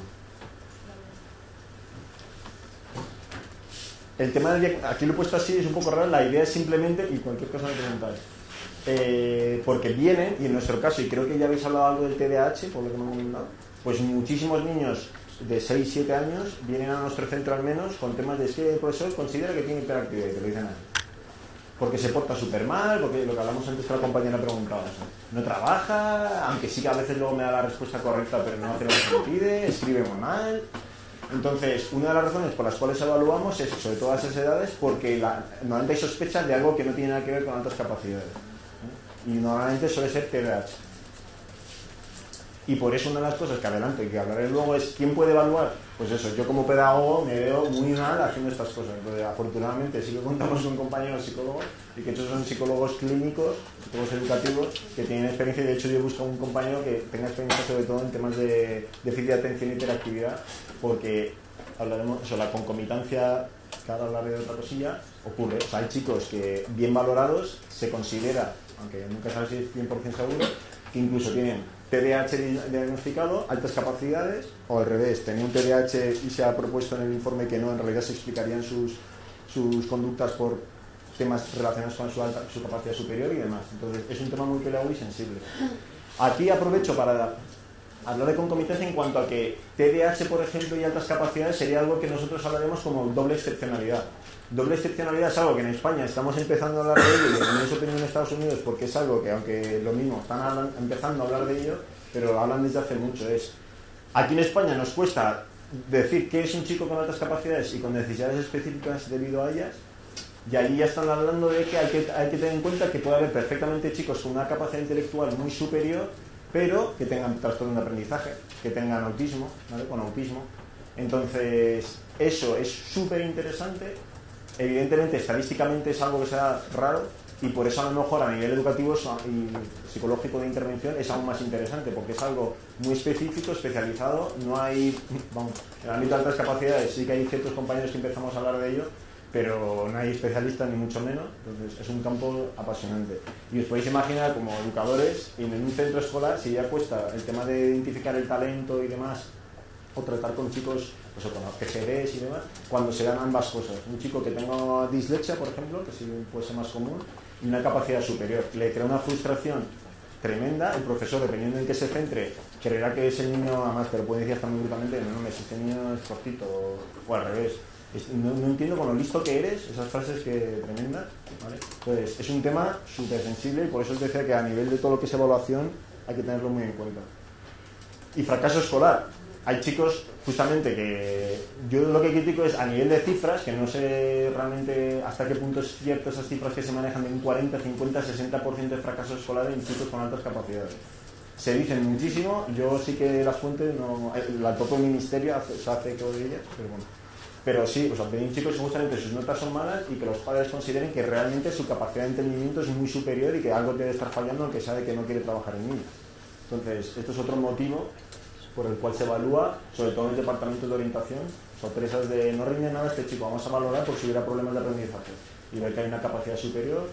El tema del aquí lo he puesto así, es un poco raro, la idea es simplemente, y cualquier cosa me preguntáis, porque vienen, y en nuestro caso, y creo que ya habéis hablado algo del TDAH, por lo que me han comentado, pues muchísimos niños de 6-7 años vienen a nuestro centro al menos con temas de que el profesor considera que tiene hiperactividad, y te lo dicen a él. Porque se porta súper mal, porque lo que hablamos antes que la compañera preguntaba, no trabaja, aunque sí que a veces luego me da la respuesta correcta, pero no hace lo que se me pide, escribe muy mal. Entonces, una de las razones por las cuales evaluamos es, sobre todo a esas edades, porque normalmente hay sospechas de algo que no tiene nada que ver con altas capacidades, ¿eh? Y normalmente suele ser TDAH. Y por eso una de las cosas que adelanto y que hablaré luego es ¿quién puede evaluar? Pues eso, yo como pedagogo me veo muy mal haciendo estas cosas. Entonces, afortunadamente sí que contamos con compañeros psicólogos y que estos son psicólogos clínicos, psicólogos educativos, que tienen experiencia. Y de hecho yo busco un compañero que tenga experiencia sobre todo en temas de déficit de atención y hiperactividad, porque hablaremos eso, la concomitancia, que ahora hablaré de otra cosilla, ocurre. O sea, hay chicos que bien valorados se considera, aunque nunca sabes si es 100% seguro, que incluso tienen TDAH diagnosticado, altas capacidades, o al revés, tenía un TDAH y se ha propuesto en el informe que no, en realidad se explicarían sus conductas por temas relacionados con su capacidad superior y demás. Entonces es un tema muy pedagogo y sensible. Aquí aprovecho para hablar de concomitancia en cuanto a que TDAH, por ejemplo, y altas capacidades sería algo que nosotros hablaremos como doble excepcionalidad. Doble excepcionalidad es algo que en España estamos empezando a hablar de ello, y en mi opinión en Estados Unidos, porque es algo que, aunque lo mismo, están empezando a hablar de ello, pero hablan desde hace mucho. Aquí en España nos cuesta decir qué es un chico con altas capacidades y con necesidades específicas debido a ellas, y allí ya están hablando de que hay que tener en cuenta que puede haber perfectamente chicos con una capacidad intelectual muy superior, pero que tengan trastorno de aprendizaje, que tengan autismo, ¿vale? Con autismo. Entonces, eso es súper interesante. Evidentemente, estadísticamente es algo que será raro, y por eso a lo mejor a nivel educativo y psicológico de intervención es aún más interesante, porque es algo muy específico, especializado. No hay, vamos, en el ámbito de altas capacidades sí que hay ciertos compañeros que empezamos a hablar de ello, pero no hay especialistas ni mucho menos. Entonces es un campo apasionante. Y os podéis imaginar como educadores, y en un centro escolar, si ya cuesta el tema de identificar el talento y demás, o tratar con chicos pues, con PGDs y demás, cuando se dan ambas cosas. Un chico que tenga dislexia, por ejemplo, que sí puede ser más común, y una capacidad superior, le crea una frustración tremenda. El profesor, dependiendo en qué se centre, creerá que ese niño, además te lo puede decir hasta muy brutalmente, no, este niño es cortito, o al revés. No entiendo con lo listo que eres, esas frases que tremendas, ¿vale? Pues es un tema súper sensible, y por eso os decía que a nivel de todo lo que es evaluación hay que tenerlo muy en cuenta. Y fracaso escolar. Hay chicos justamente que yo lo que critico es a nivel de cifras, que no sé realmente hasta qué punto es cierto esas cifras que se manejan de un 40, 50, 60% de fracaso escolar en chicos con altas capacidades. Se dicen muchísimo, yo sí que las fuentes, no, el propio ministerio se hace eco de ellas, pero bueno. Pero sí, pues hay chicos que justamente sus notas son malas y que los padres consideren que realmente su capacidad de entendimiento es muy superior y que algo debe estar fallando aunque sabe que no quiere trabajar en niños. Entonces, esto es otro motivo por el cual se evalúa, sobre todo en el departamento de orientación, sorpresas de no rinde nada este chico, vamos a valorar por si hubiera problemas de aprendizaje y ver que hay una capacidad superior.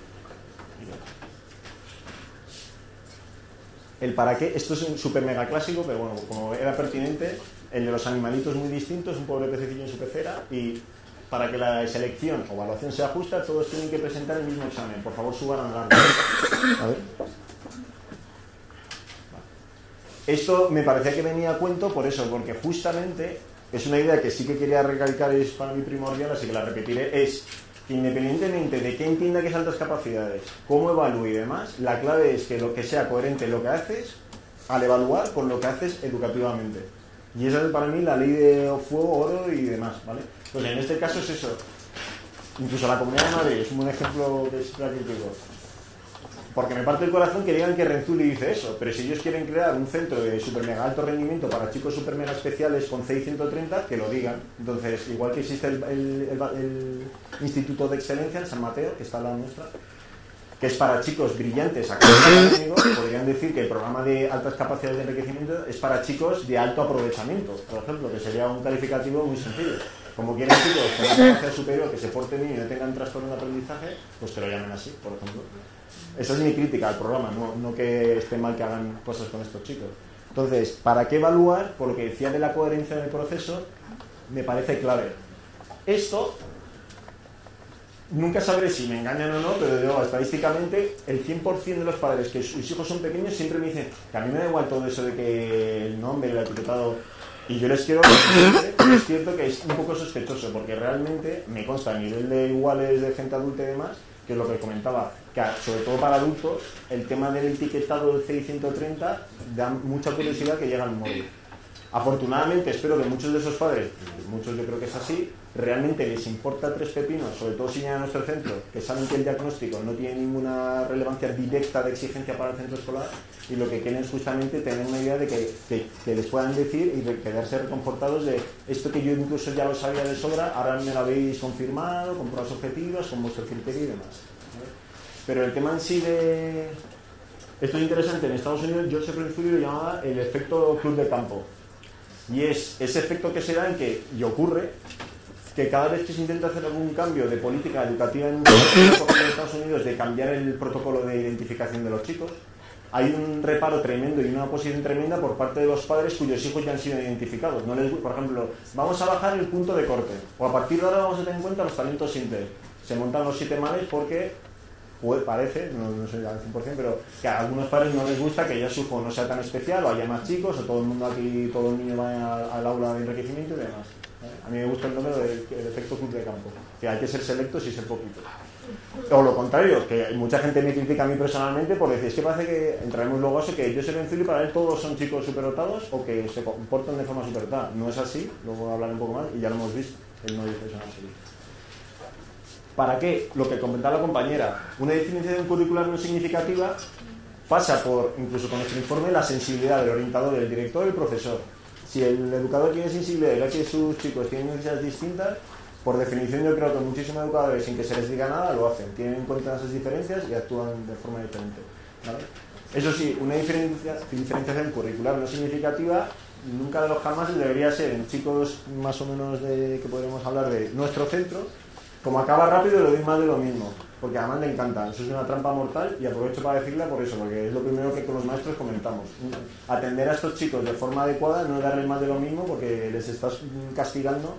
El para qué, esto es un súper mega clásico, pero bueno, como era pertinente, el de los animalitos muy distintos, un pobre pececillo en su pecera, y para que la selección o evaluación sea justa, todos tienen que presentar el mismo examen. Por favor, suban a la A ver. Esto me parecía que venía a cuento por eso, porque justamente es una idea que sí que quería recalcar, es para mí primordial, así que la repetiré, es que independientemente de qué entienda que es altas capacidades, cómo evalúe y demás, la clave es que lo que sea coherente lo que haces al evaluar con lo que haces educativamente. Y esa es para mí la ley de fuego, oro y demás, ¿vale? Pues en este caso es eso. Incluso la Comunidad de Madrid es un buen ejemplo de esto que digo. Porque me parte el corazón que digan que Renzulli dice eso, pero si ellos quieren crear un centro de super mega alto rendimiento para chicos super mega especiales con CI 130, que lo digan. Entonces, igual que existe el Instituto de Excelencia en San Mateo, que está al lado nuestra, que es para chicos brillantes académicos, podrían decir que el programa de altas capacidades de enriquecimiento es para chicos de alto aprovechamiento, por ejemplo, que sería un calificativo muy sencillo. Como quieren chicos con una capacidad superior que se porten bien y no tengan trastorno de aprendizaje, pues que lo llamen así, por ejemplo. Esa es mi crítica al programa, no que esté mal que hagan cosas con estos chicos. Entonces, ¿para qué evaluar? Por lo que decía de la coherencia del proceso, me parece clave. Esto, nunca sabré si me engañan o no, pero digo, estadísticamente, el 100% de los padres que sus hijos son pequeños siempre me dicen que a mí me da igual todo eso de que el nombre, el etiquetado, y yo les quiero decir, pero es cierto que es un poco sospechoso, porque realmente me consta a nivel de iguales de gente adulta y demás, que es lo que comentaba, que sobre todo para adultos, el tema del etiquetado del CI 130 da mucha curiosidad que llega al móvil. Afortunadamente, espero que muchos de esos padres, muchos yo creo que es así, realmente les importa tres pepinos, sobre todo si llegan a nuestro centro, que saben que el diagnóstico no tiene ninguna relevancia directa de exigencia para el centro escolar, y lo que quieren es justamente tener una idea de que les puedan decir y de quedarse reconfortados de esto que yo incluso ya lo sabía de sobra, ahora me lo habéis confirmado, con pruebas objetivas, con vuestro criterio y demás. Pero el tema en sí de... Esto es interesante, en Estados Unidos Joseph Renzulli lo llamaba el efecto club de campo. Y es ese efecto que se da en que, y ocurre, que cada vez que se intenta hacer algún cambio de política educativa en Estados Unidos, de cambiar el protocolo de identificación de los chicos, hay un reparo tremendo y una oposición tremenda por parte de los padres cuyos hijos ya han sido identificados. No les, por ejemplo, vamos a bajar el punto de corte, o a partir de ahora vamos a tener en cuenta los talentos simples. Se montan los 7 males porque... parece, no sé al 100%, pero que a algunos padres no les gusta que ya su hijo no sea tan especial o haya más chicos o todo el mundo aquí, todo el niño vaya al aula de enriquecimiento y demás. A mí me gusta el número del efecto club de campo, que hay que ser selectos y ser poquitos. O lo contrario, que mucha gente me critica a mí personalmente por decir, es que parece que entraremos luego a eso, que yo soy Renzulli para él todos son chicos superdotados o que se comportan de forma superdotada. No es así, luego hablaré un poco más y ya lo hemos visto, él no dice eso en absoluto. ¿Para qué? Lo que comentaba la compañera, una definición curricular no significativa pasa por, incluso con nuestro informe, la sensibilidad del orientador, del director y del profesor. Si el educador tiene sensibilidad y ve que sus chicos tienen necesidades distintas, por definición yo creo que muchísimos educadores, sin que se les diga nada, lo hacen. Tienen en cuenta esas diferencias y actúan de forma diferente, ¿vale? Eso sí, una diferenciación curricular no significativa, nunca de los jamás debería ser en chicos más o menos que podremos hablar de nuestro centro. Como acaba rápido, le doy más de lo mismo, porque además le encanta. Eso es una trampa mortal y aprovecho para decirla por eso, porque es lo primero que con los maestros comentamos. Atender a estos chicos de forma adecuada, no darles más de lo mismo, porque les estás castigando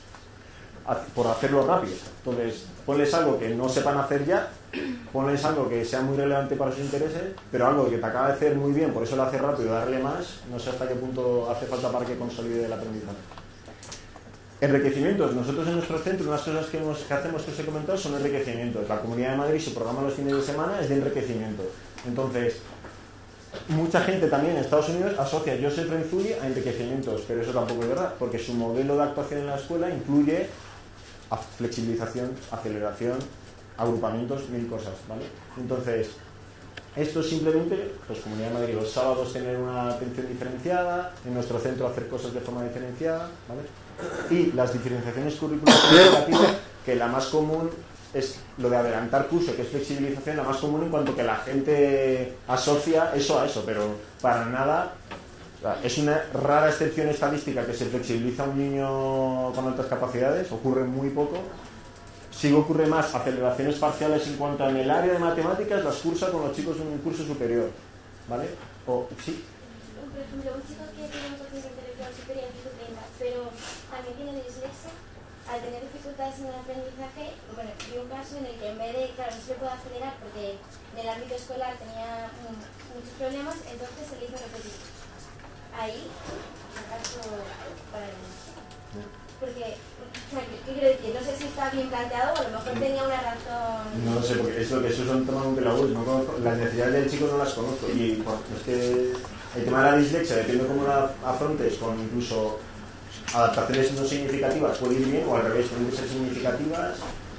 por hacerlo rápido. Entonces, ponles algo que no sepan hacer ya, ponles algo que sea muy relevante para sus intereses, pero algo que te acaba de hacer muy bien, por eso lo haces rápido, darle más, no sé hasta qué punto hace falta para que consolide el aprendizaje. Enriquecimientos. Nosotros en nuestro centro, unas cosas que hacemos que os he comentado son enriquecimientos. La Comunidad de Madrid, su programa los fines de semana es de enriquecimiento. Entonces, mucha gente también en Estados Unidos asocia a Joseph Renzulli a enriquecimientos, pero eso tampoco es verdad, porque su modelo de actuación en la escuela incluye flexibilización, aceleración, agrupamientos, 1000 cosas, ¿vale? Entonces, esto es simplemente, pues Comunidad de Madrid, los sábados tener una atención diferenciada, en nuestro centro hacer cosas de forma diferenciada, ¿vale? Y las diferenciaciones curriculares educativas, que la más común es lo de adelantar curso, que es flexibilización, la más común en cuanto que la gente asocia eso a eso, pero para nada, o sea, es una rara excepción estadística que se flexibiliza a un niño con altas capacidades, ocurre muy poco. Sí ocurre más aceleraciones parciales en cuanto en el área de matemáticas las cursa con los chicos en un curso superior, ¿vale? O, sí. Por ejemplo, un chico que tiene un coeficiente intelectual superior a 130, pero también tiene dislexia, al tener dificultades en el aprendizaje, bueno, vi un caso en el que en vez de, claro, no se le puede acelerar porque en el ámbito escolar tenía muchos problemas, entonces se le hizo repetir. Ahí, un caso para él. Porque, ¿qué quiero decir? No sé si está bien planteado o a lo mejor tenía una razón. No lo sé, porque es lo que eso son temas de la web, no conozco, las necesidades del chico no las conozco. Y bueno, es que el tema de la dislexia, depende cómo la afrontes, con incluso adaptaciones no significativas, puede ir bien, o al revés, pueden ser significativas.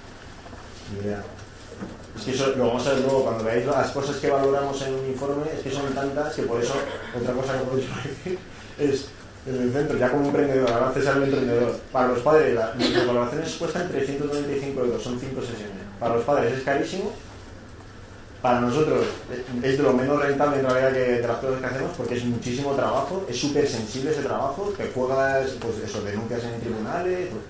Ni idea. Es que eso lo vamos a ver luego, cuando veáis las cosas que valoramos en un informe, es que son tantas que por eso, otra cosa que podéis decir es. En el centro, ya como emprendedor, ahora César el emprendedor. Para los padres, las valoraciones cuestan 395 euros, son 5 sesiones. Para los padres es carísimo. Para nosotros es de lo menos rentable en realidad que de las cosas que hacemos, porque es muchísimo trabajo, es súper sensible ese trabajo, que juegas, pues eso, denuncias en tribunales, pues,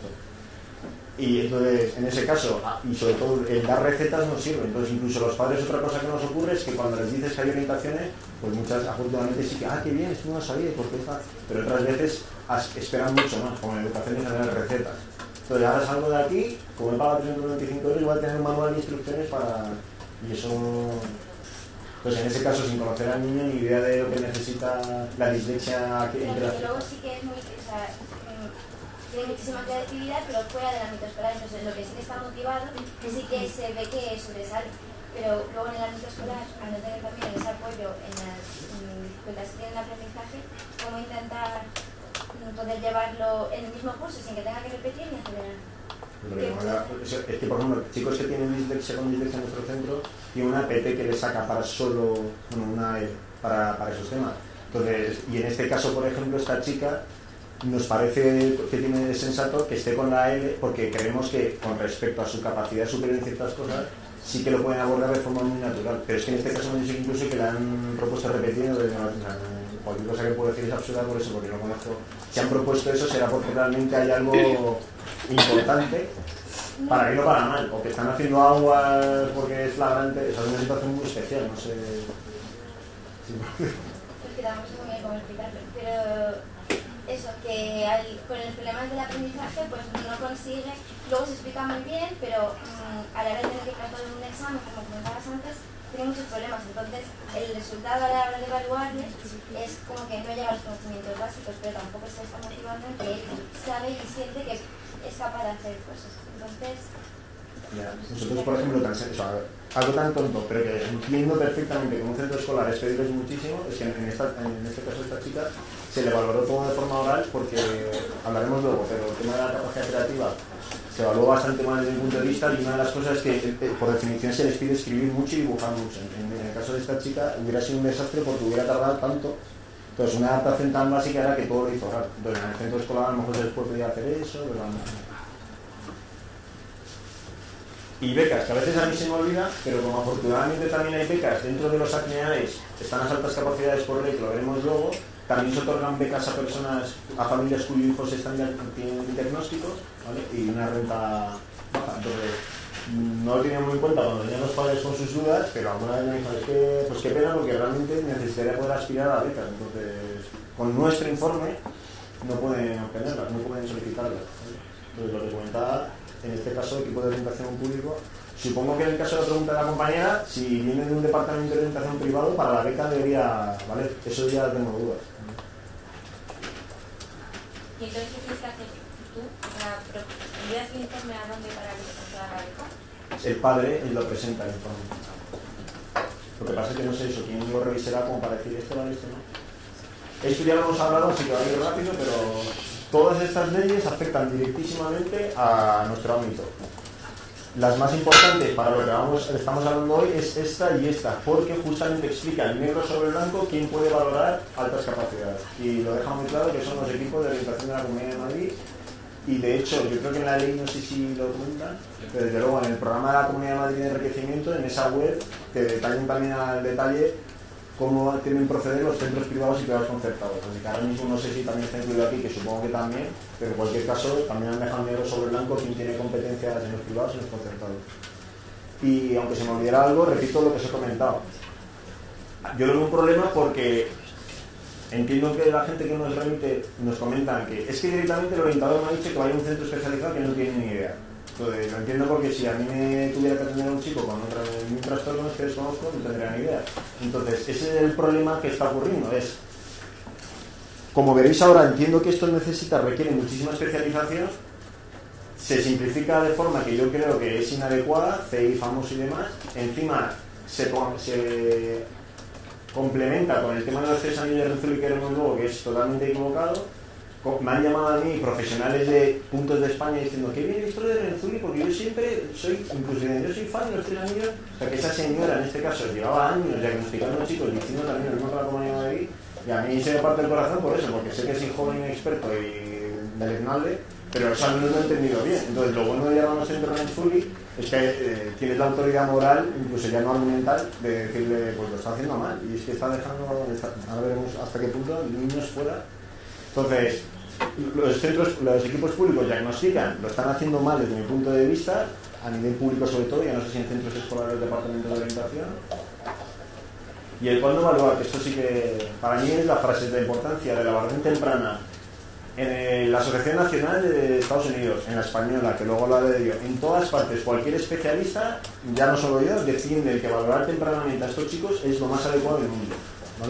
y entonces, en ese caso, y sobre todo el dar recetas no sirve. Entonces, incluso los padres, otra cosa que nos ocurre es que cuando les dices que hay orientaciones, pues muchas, afortunadamente, sí que, qué bien, esto no lo sabía, ¿por qué está? Pero otras veces esperan mucho más, como en educación en general, recetas. Entonces, ahora salgo de aquí, como me paga 395 euros, voy a tener un manual de instrucciones para... Y eso... Pues en ese caso, sin conocer al niño, ni idea de lo que necesita la dislexia que luego sí que es muy... tiene muchísima creatividad, pero fuera del ámbito escolar, entonces lo que sí que está motivado, que sí que se ve que sobresale, pero luego en el ámbito escolar, al no tener también ese apoyo en las dificultades que tiene el aprendizaje, cómo intentar poder llevarlo en el mismo curso sin que tenga que repetir ni acelerar. Es que, por ejemplo, chicos que tienen dislexia con dislexia en nuestro centro, tiene una PT que le saca para solo, para esos temas. Entonces, y en este caso, por ejemplo, esta chica nos parece que tiene sensato que esté con la L, porque creemos que con respecto a su capacidad superior en ciertas cosas sí que lo pueden abordar de forma muy natural, pero es que en este caso me dice incluso que le han propuesto repetir, cualquier cosa que puedo decir es absurda por eso, porque no conozco. Si han propuesto eso será porque realmente hay algo importante, para bien o para mal, o que están haciendo agua porque es flagrante. Esa es una situación muy especial, no sé. Sí. Es que tampoco sé muy bien cómo explicarlo, pero eso, que con los problemas del aprendizaje pues no consigue, luego se explica muy bien, pero a la hora de tener que tratar un examen, como comentabas antes, tiene muchos problemas. Entonces el resultado a la hora de evaluarle es como que no llega a los conocimientos básicos, pero tampoco se está motivando en que él sabe y siente que es capaz de hacer cosas. Entonces nosotros, por ejemplo, algo tan tonto, pero que entiendo perfectamente que en un centro escolar es pedirles muchísimo, es que en este caso esta chica se le valoró todo de forma oral, porque hablaremos luego, pero el tema de la capacidad creativa se evaluó bastante mal desde mi punto de vista, y una de las cosas es que por definición se les pide escribir mucho y dibujar mucho. En el caso de esta chica hubiera sido un desastre porque hubiera tardado tanto. Entonces una adaptación tan básica era que todo lo hizo oral. Entonces en el centro escolar a lo mejor se les puede pedir hacer eso, pero y becas, que a veces a mí se me olvida, pero como afortunadamente también hay becas dentro de los ACNEAES, están las altas capacidades por ley, que lo veremos luego, también se otorgan becas a personas, a familias cuyos hijos tienen diagnósticos, ¿vale? Y una renta baja. Entonces, no lo teníamos en cuenta cuando venían los padres con sus dudas, pero alguna vez me dijo, es que, pues qué pena, porque realmente necesitaría poder aspirar a becas. Entonces, con nuestro informe no pueden obtenerlas, no pueden solicitarlas, ¿vale? Entonces, lo que comentaba, en este caso, equipo de orientación público, supongo que en el caso de la pregunta de la compañera, si viene de un departamento de orientación privado, para la beca debería, ¿vale? Eso ya tengo dudas. ¿Y entonces qué tienes que hacer tú? ¿Envías el informe a dónde para que se pueda la beca? El padre lo presenta el informe. que pasa es que no sé eso, quién lo revisará como para decir esto vale, esto no. Esto ya lo hemos hablado, así que va a ir rápido, pero todas estas leyes afectan directísimamente a nuestro ámbito. Las más importantes para lo que estamos hablando hoy es esta y esta, porque justamente explica en negro sobre blanco quién puede valorar altas capacidades. Y lo deja muy claro que son los equipos de orientación de la Comunidad de Madrid. Y de hecho, yo creo que en la ley, no sé si lo comentan, pero desde luego en el programa de la Comunidad de Madrid de enriquecimiento, en esa web, te detallan también al detalle cómo tienen que proceder los centros privados y privados concertados. Así que ahora mismo no sé si también está incluido aquí, que supongo que también, pero en cualquier caso también han dejado negro sobre blanco quién tiene competencias en los privados y en los concertados. Y aunque se me olvidara algo, repito lo que os he comentado. Yo no veo un problema porque entiendo que la gente que nos remite nos comentan que es que directamente el orientador me ha dicho que vaya a un centro especializado que no tiene ni idea. Entonces, lo entiendo porque si a mí me tuviera que atender a un chico con un trastorno que desconozco, no tendría ni idea. Entonces, ese es el problema que está ocurriendo. Como veréis ahora, entiendo que esto requiere muchísima especialización, se simplifica de forma que yo creo que es inadecuada, CI famoso y demás, encima se complementa con el tema de los 3 años de Renzulli que queremos luego, que es totalmente equivocado. Me han llamado a mí profesionales de puntos de España diciendo que viene esto de Renzulli porque yo siempre soy, incluso yo soy fan de los 3 años, o sea que esa señora en este caso llevaba años diagnosticando a chicos, diciendo también lo mismo que la Comunidad de Madrid, y a mí se me parte el corazón por eso, porque sé que soy joven y experto y deleznable, pero eso no lo he entendido bien. Entonces lo bueno de llevar a un centro Renzulli es que tienes la autoridad moral, incluso ya no argumental, de decirle pues lo está haciendo mal, y es que está dejando, ahora veremos hasta qué punto, niños fuera. Entonces, los equipos públicos diagnostican, lo están haciendo mal desde mi punto de vista, a nivel público sobre todo, ya no sé si en centros escolares o departamentos de orientación. Y el cuándo evaluar, que esto sí que para mí es la frase de importancia de la evaluación temprana en la Asociación Nacional de Estados Unidos, en la española, que luego hablaré de ello, en todas partes, cualquier especialista, ya no solo yo, defiende que valorar tempranamente a estos chicos es lo más adecuado del mundo, ¿vale?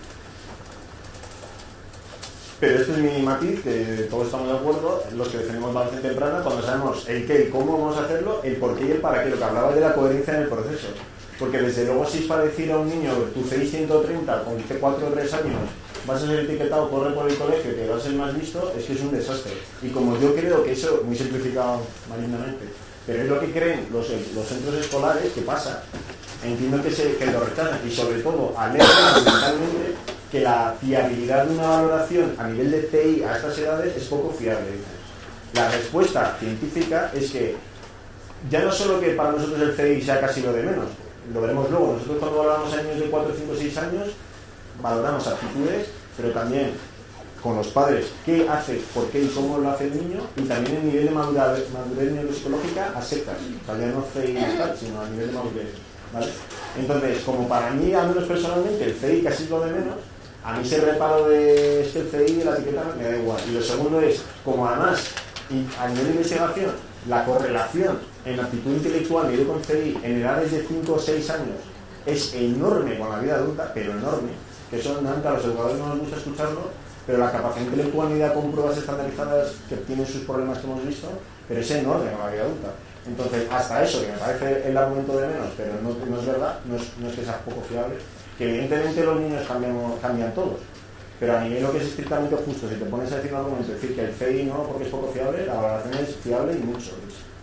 Pero este es mi matiz, que todos estamos de acuerdo, los que defendemos la evaluación temprana, cuando sabemos el qué y cómo vamos a hacerlo, el por qué y el para qué, lo que hablaba de la coherencia en el proceso. Porque desde luego si es para decir a un niño, tu CI 130 con 4 o 3 años, vas a ser etiquetado, corre por el colegio, que vas a ser más listo, es que es un desastre. Y como yo creo que eso, muy simplificado malignamente, pero es lo que creen los centros escolares, ¿qué pasa? Entiendo que lo rechazan y sobre todo alertan fundamentalmente que la fiabilidad de una valoración a nivel de CI a estas edades es poco fiable. La respuesta científica es que ya no solo que para nosotros el CI sea casi lo de menos, lo veremos luego, nosotros cuando valoramos a niños de 4, 5, 6 años valoramos actitudes, pero también con los padres qué hace, por qué y cómo lo hace el niño, y también el nivel de madurez neuropsicológica a secas, o sea, ya no CI tal, sino a nivel de madurez, ¿vale? Entonces, como para mí, al menos personalmente, el CI casi es lo de menos, a mí ese reparo de este CI de la etiqueta me da igual. Y lo segundo es, como además, a nivel de investigación, la correlación en la actitud intelectual medido con CI en edades de 5 o 6 años es enorme con la vida adulta, pero enorme, que eso a los educadores no nos gusta escucharlo, pero la capacidad intelectual medida con pruebas estandarizadas que tienen sus problemas que hemos visto, pero es enorme con la vida adulta. Entonces, hasta eso, que me parece el argumento de menos, pero no es verdad, no es que sea poco fiable, que evidentemente los niños cambian todos, pero a nivel lo que es estrictamente justo, si te pones a decir un argumento, decir que el CI no, porque es poco fiable, la valoración es fiable y mucho.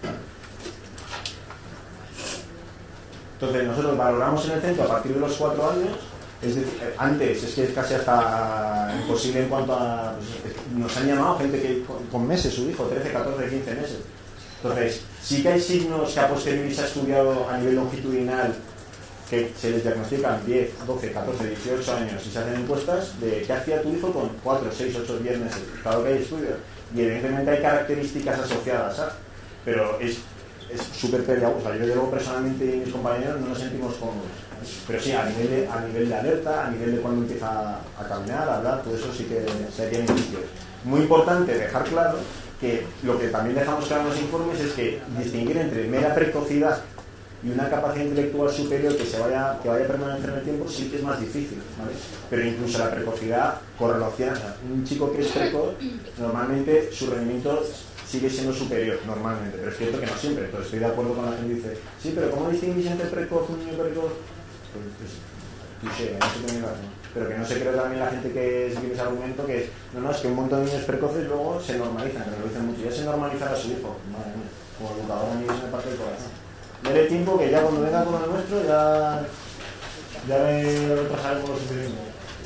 Entonces, nosotros valoramos en el centro a partir de los 4 años, es decir, antes es que es casi hasta imposible en cuanto a... Pues, nos han llamado gente que con meses, su hijo, 13, 14, 15 meses. Entonces, sí que hay signos que a posteriori se ha estudiado a nivel longitudinal que se les diagnostican 10, 12, 14, 18 años y se hacen encuestas de qué hacía tu hijo con 4, 6, 8, 10 meses. Claro que hay estudios y evidentemente hay características asociadas, ¿sabes? Pero es súper peliagudo. O sea, yo luego personalmente y mis compañeros no nos sentimos cómodos, ¿vale? Pero sí, a nivel de alerta, a nivel de cuando empieza a caminar, a hablar, todo eso sí que sería indicios. Muy importante dejar claro que lo que también dejamos claro en los informes es que distinguir entre mera precocidad y una capacidad intelectual superior que vaya a permanecer en el tiempo sí que es más difícil, ¿vale? Pero incluso la precocidad correlaciona. Un chico que es precoz, normalmente su rendimiento sigue siendo superior, normalmente, pero es cierto que no siempre. Entonces estoy de acuerdo con la gente que dice, sí, pero ¿cómo distinguís entre precoz, un niño precoz? Pero que no se cree también la gente que sigue ese argumento que es, no, es que un montón de niños precoces luego se normalizan, que lo dicen mucho, ya se normalizará a su hijo, madre mía, como educador a mí se me parte el corazón. Dale tiempo que ya cuando venga con el nuestro ya me lo trajaremos lo suficiente.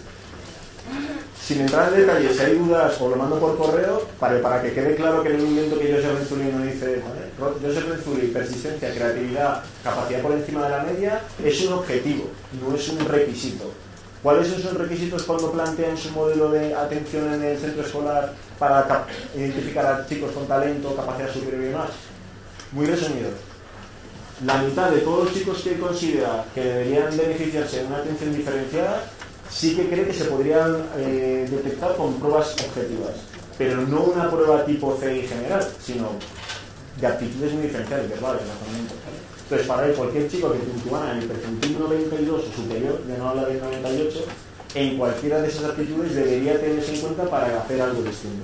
Sin entrar en detalles, si hay dudas os lo mando por correo para que quede claro que en el invento que Joseph Benzuli no dice, ¿vale? Joseph Benzuli, persistencia, creatividad, capacidad por encima de la media, es un objetivo, no es un requisito. ¿Cuáles son sus requisitos cuando plantean su modelo de atención en el centro escolar para identificar a chicos con talento, capacidad superior y demás? Muy resumido. La mitad de todos los chicos que considera que deberían beneficiarse de una atención diferenciada sí que cree que se podrían detectar con pruebas objetivas, pero no una prueba tipo CI general, sino de aptitudes muy diferenciales, verbales, razonamientos. Entonces, para él, cualquier chico que puntuara en el percentil 92 o superior, ya no habla del 98, en cualquiera de esas aptitudes debería tenerse en cuenta para hacer algo distinto.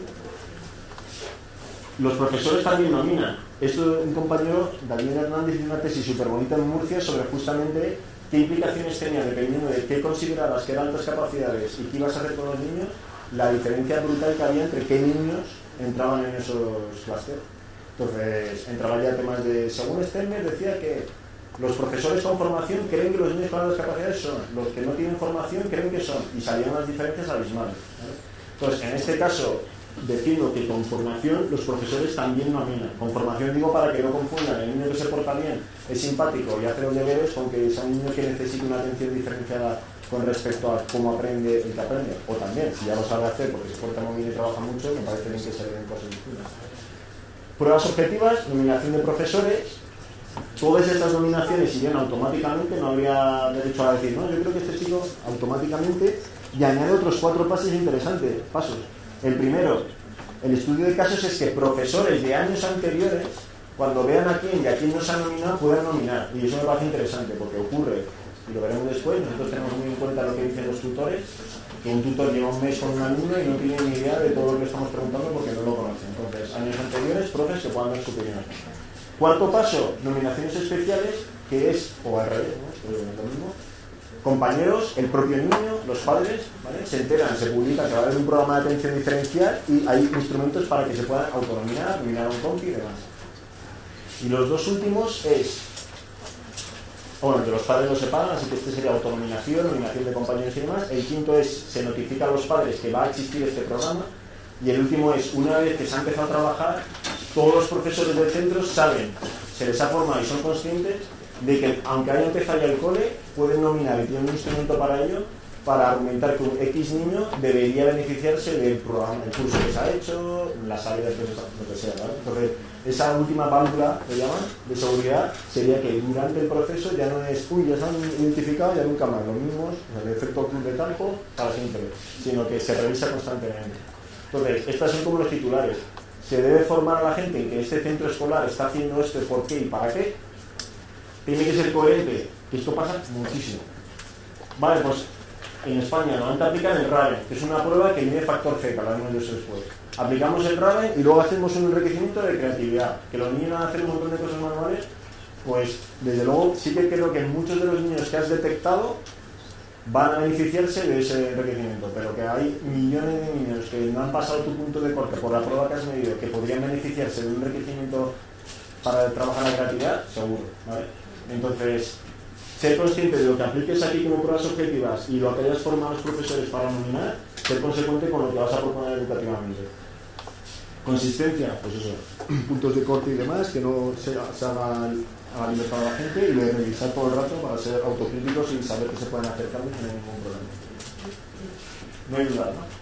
Los profesores también nominan. Esto, un compañero, David Hernández, hizo una tesis súper bonita en Murcia sobre justamente qué implicaciones tenía, dependiendo de qué considerabas que eran altas capacidades y qué ibas a hacer con los niños, la diferencia brutal que había entre qué niños entraban en esos clústeres. Entonces, entraba ya temas de, según Stemmer, decía que los profesores con formación creen que los niños con altas capacidades son, los que no tienen formación creen que son, y salían unas diferencias abismales, ¿vale? Entonces, en este caso, decido que con formación los profesores también nominan. Con formación digo para que no confundan el niño que se porta bien, es simpático y hace los deberes con que es un niño que necesita una atención diferenciada con respecto a cómo aprende el que aprende. O también, si ya lo sabe hacer porque se porta muy bien y trabaja mucho, me parece bien que se den cosas distintas. Pruebas objetivas, nominación de profesores. Todas estas nominaciones, si bien automáticamente, no habría derecho a decir, no, yo creo que este chico automáticamente, y añade otros 4 pasos interesantes. El primero, el estudio de casos es que profesores de años anteriores, cuando vean a quién y a quién no se ha nominado, puedan nominar. Y eso me parece interesante, porque ocurre, y lo veremos después, nosotros tenemos muy en cuenta lo que dicen los tutores, que un tutor lleva un mes con un alumno y no tiene ni idea de todo lo que estamos preguntando porque no lo conoce. Entonces, años anteriores, profes que puedan dar su opinión. Cuarto paso, nominaciones especiales, que es, o al revés, ¿no? Lo mismo. Compañeros, el propio niño, los padres, ¿vale? Se enteran, se publica que va a haber un programa de atención diferencial y hay instrumentos para que se puedan autonominar, nominar a un compi y demás. Y los dos últimos es, bueno, que los padres lo separan, así que este sería autonominación, nominación de compañeros y demás. El quinto es, se notifica a los padres que va a existir este programa. Y el último es, una vez que se ha empezado a trabajar, todos los profesores del centro saben, se les ha formado y son conscientes de que, aunque haya empezado ya el cole, pueden nominar y tienen un instrumento para ello, para argumentar que un X niño debería beneficiarse del programa, el curso que se ha hecho, las salidas, lo que sea, ¿vale? Entonces, esa última válvula, que llaman, de seguridad, sería que durante el proceso ya no es, uy, ya se han identificado, ya nunca más, los mismos, el efecto club de campo, para siempre, sino que se revisa constantemente. Entonces, estas son como los titulares. Se debe formar a la gente en que este centro escolar está haciendo esto, por qué y para qué. Tiene que ser coherente, que esto pasa muchísimo. Vale, pues en España normalmente aplican el RAVEN, que es una prueba que mide factor C, que hablaremos de eso después. Aplicamos el RAVEN y luego hacemos un enriquecimiento de creatividad. Que los niños van a hacer un montón de cosas manuales, pues desde luego sí que creo que muchos de los niños que has detectado van a beneficiarse de ese enriquecimiento, pero que hay millones de niños que no han pasado tu punto de corte por la prueba que has medido, que podrían beneficiarse de un enriquecimiento para trabajar la creatividad, seguro, ¿vale? Entonces, ser consciente de lo que apliques aquí como pruebas objetivas y lo que hayas formado a los profesores para nominar, ser consecuente con lo que vas a proponer educativamente. Consistencia, pues eso, puntos de corte y demás, que no se haga a la libertad de la gente, y de revisar todo el rato para ser autocríticos y saber que se pueden hacer cambios sin ningún problema. No hay duda, ¿no?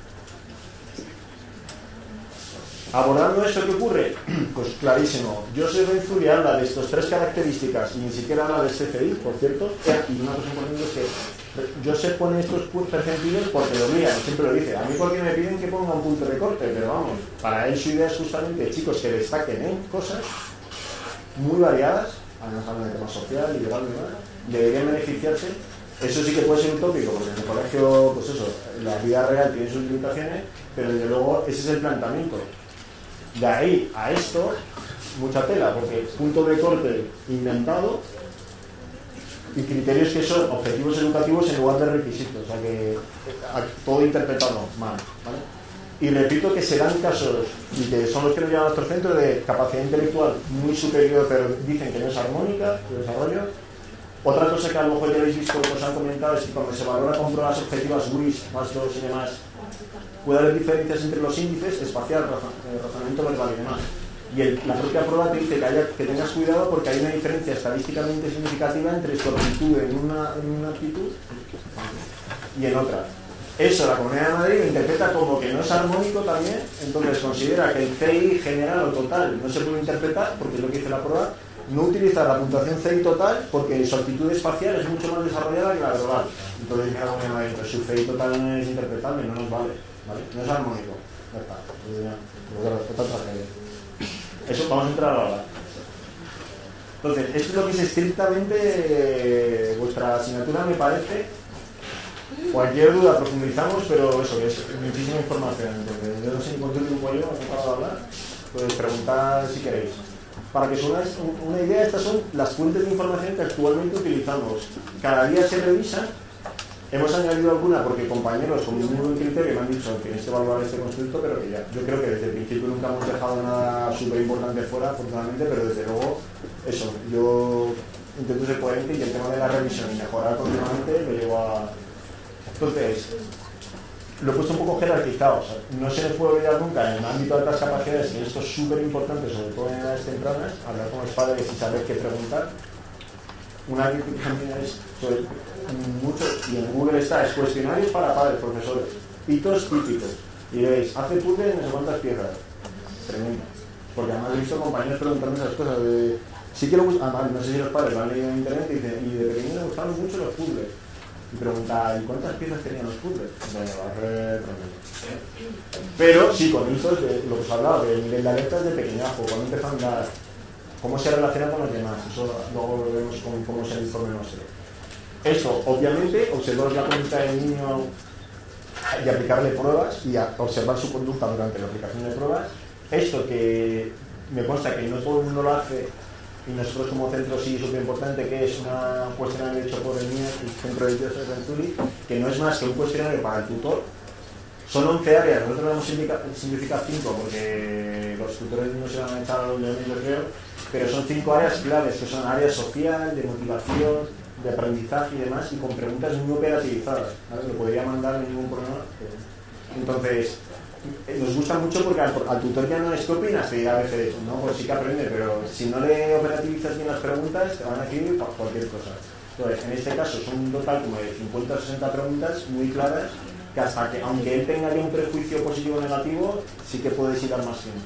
Abordando esto, ¿qué ocurre? Pues clarísimo. Joseph Benzuli habla de estas 3 características y ni siquiera habla del CFI, por cierto. Y una cosa importante es que Joseph pone estos percentiles porque lo obliga, siempre lo dice. A mí porque me piden que ponga un punto de corte, pero vamos, para él su idea es justamente chicos que destaquen en cosas muy variadas, además hablan de tema social, liberal y demás, deberían beneficiarse. Eso sí que puede ser utópico, porque en el colegio, pues eso, la vida real tiene sus limitaciones, pero desde luego ese es el planteamiento. De ahí a esto, mucha tela, porque punto de corte inventado, y criterios que son objetivos educativos en lugar de requisitos, o sea que todo interpretado mal, ¿vale? Y repito que se dan casos, y que son los que nos llevan a nuestro centro, de capacidad intelectual muy superior, pero dicen que no es armónica de desarrollo. Otra cosa que a lo mejor ya habéis visto, que os han comentado, es que cuando se valora con pruebas objetivas WIS, MAS2 y demás, puede haber diferencias entre los índices, espacial, razonamiento verbal y demás. Y la propia prueba te dice que tengas cuidado porque hay una diferencia estadísticamente significativa entre su aptitud en una aptitud y en otra. Eso la Comunidad de Madrid lo interpreta como que no es armónico también, entonces considera que el CI general o total no se puede interpretar, porque es lo que dice la prueba, no utiliza la puntuación CI total porque su aptitud espacial es mucho más desarrollada que la verbal. Entonces dice la Comunidad de Madrid, pues su CI total no es interpretable, no nos vale, ¿vale? No es armónico. Ya está. Eso vamos a entrar ahora. Entonces, esto es lo que es estrictamente vuestra asignatura, me parece. Cualquier duda profundizamos, pero eso, es muchísima información. Entonces, yo no sé ni cuánto tiempo yo acabo de hablar, podéis preguntar si queréis. Para que os hagáis una idea, estas son las fuentes de información que actualmente utilizamos. Cada día se revisan. Hemos añadido alguna porque compañeros con muy buen criterio me han dicho que tienes que valorar este constructo, pero que ya, yo creo que desde el principio nunca hemos dejado nada súper importante fuera, afortunadamente, pero desde luego, eso, yo intento ser coherente y el tema de la revisión y mejorar continuamente lo llevo a... Entonces, lo he puesto un poco jerarquizado, o sea, no se les puede olvidar nunca en el ámbito de altas capacidades, y esto es súper importante, sobre todo en edades tempranas, hablar con los padres y saber qué preguntar. Una que también es sobre mucho, y en Google está, es cuestionarios para padres, profesores, hitos típicos, y veis, hace puzzle en no sé cuántas piezas, tremendo, porque además he visto compañeros preguntando esas cosas de, sí que lo gustan, no sé si los padres lo han leído en internet y dicen, y de pequeño me gustaban mucho los puzzles, y pregunta, ¿y cuántas piezas tenían los puzzles? Bueno, va a ser tremendo. Pero sí, con hitos de lo que os hablaba, del nivel de alertas de pequeñajo, cuando empiezan a dar, cómo se relaciona con los demás, eso luego lo vemos con cómo es el informe nuestro. Esto, obviamente, observar la conducta del niño y aplicarle pruebas y observar su conducta durante la aplicación de pruebas. Esto que me consta que no todo el mundo lo hace y nosotros como centro sí es súper importante, que es una cuestionario hecho por el MIE, el Centro de Joseph Venturi, que no es más que un cuestionario para el tutor. Son 11 áreas, nosotros lo hemos simplificado 5 porque los tutores no se van a echar a los leones, yo creo, pero son 5 áreas claves, que son áreas social, de motivación, de aprendizaje y demás, y con preguntas muy operativizadas, ¿vale? Lo podría mandar sin ningún problema. Entonces, nos gusta mucho porque al tutor ya no es qué opinas, que a veces, no, pues sí que aprende, pero si no le operativizas bien las preguntas, te van a decir cualquier cosa. Entonces, en este caso son un total como de 50 o 60 preguntas muy claras, que hasta que, aunque él tenga ya un prejuicio positivo o negativo, sí que puedes ir al máximo.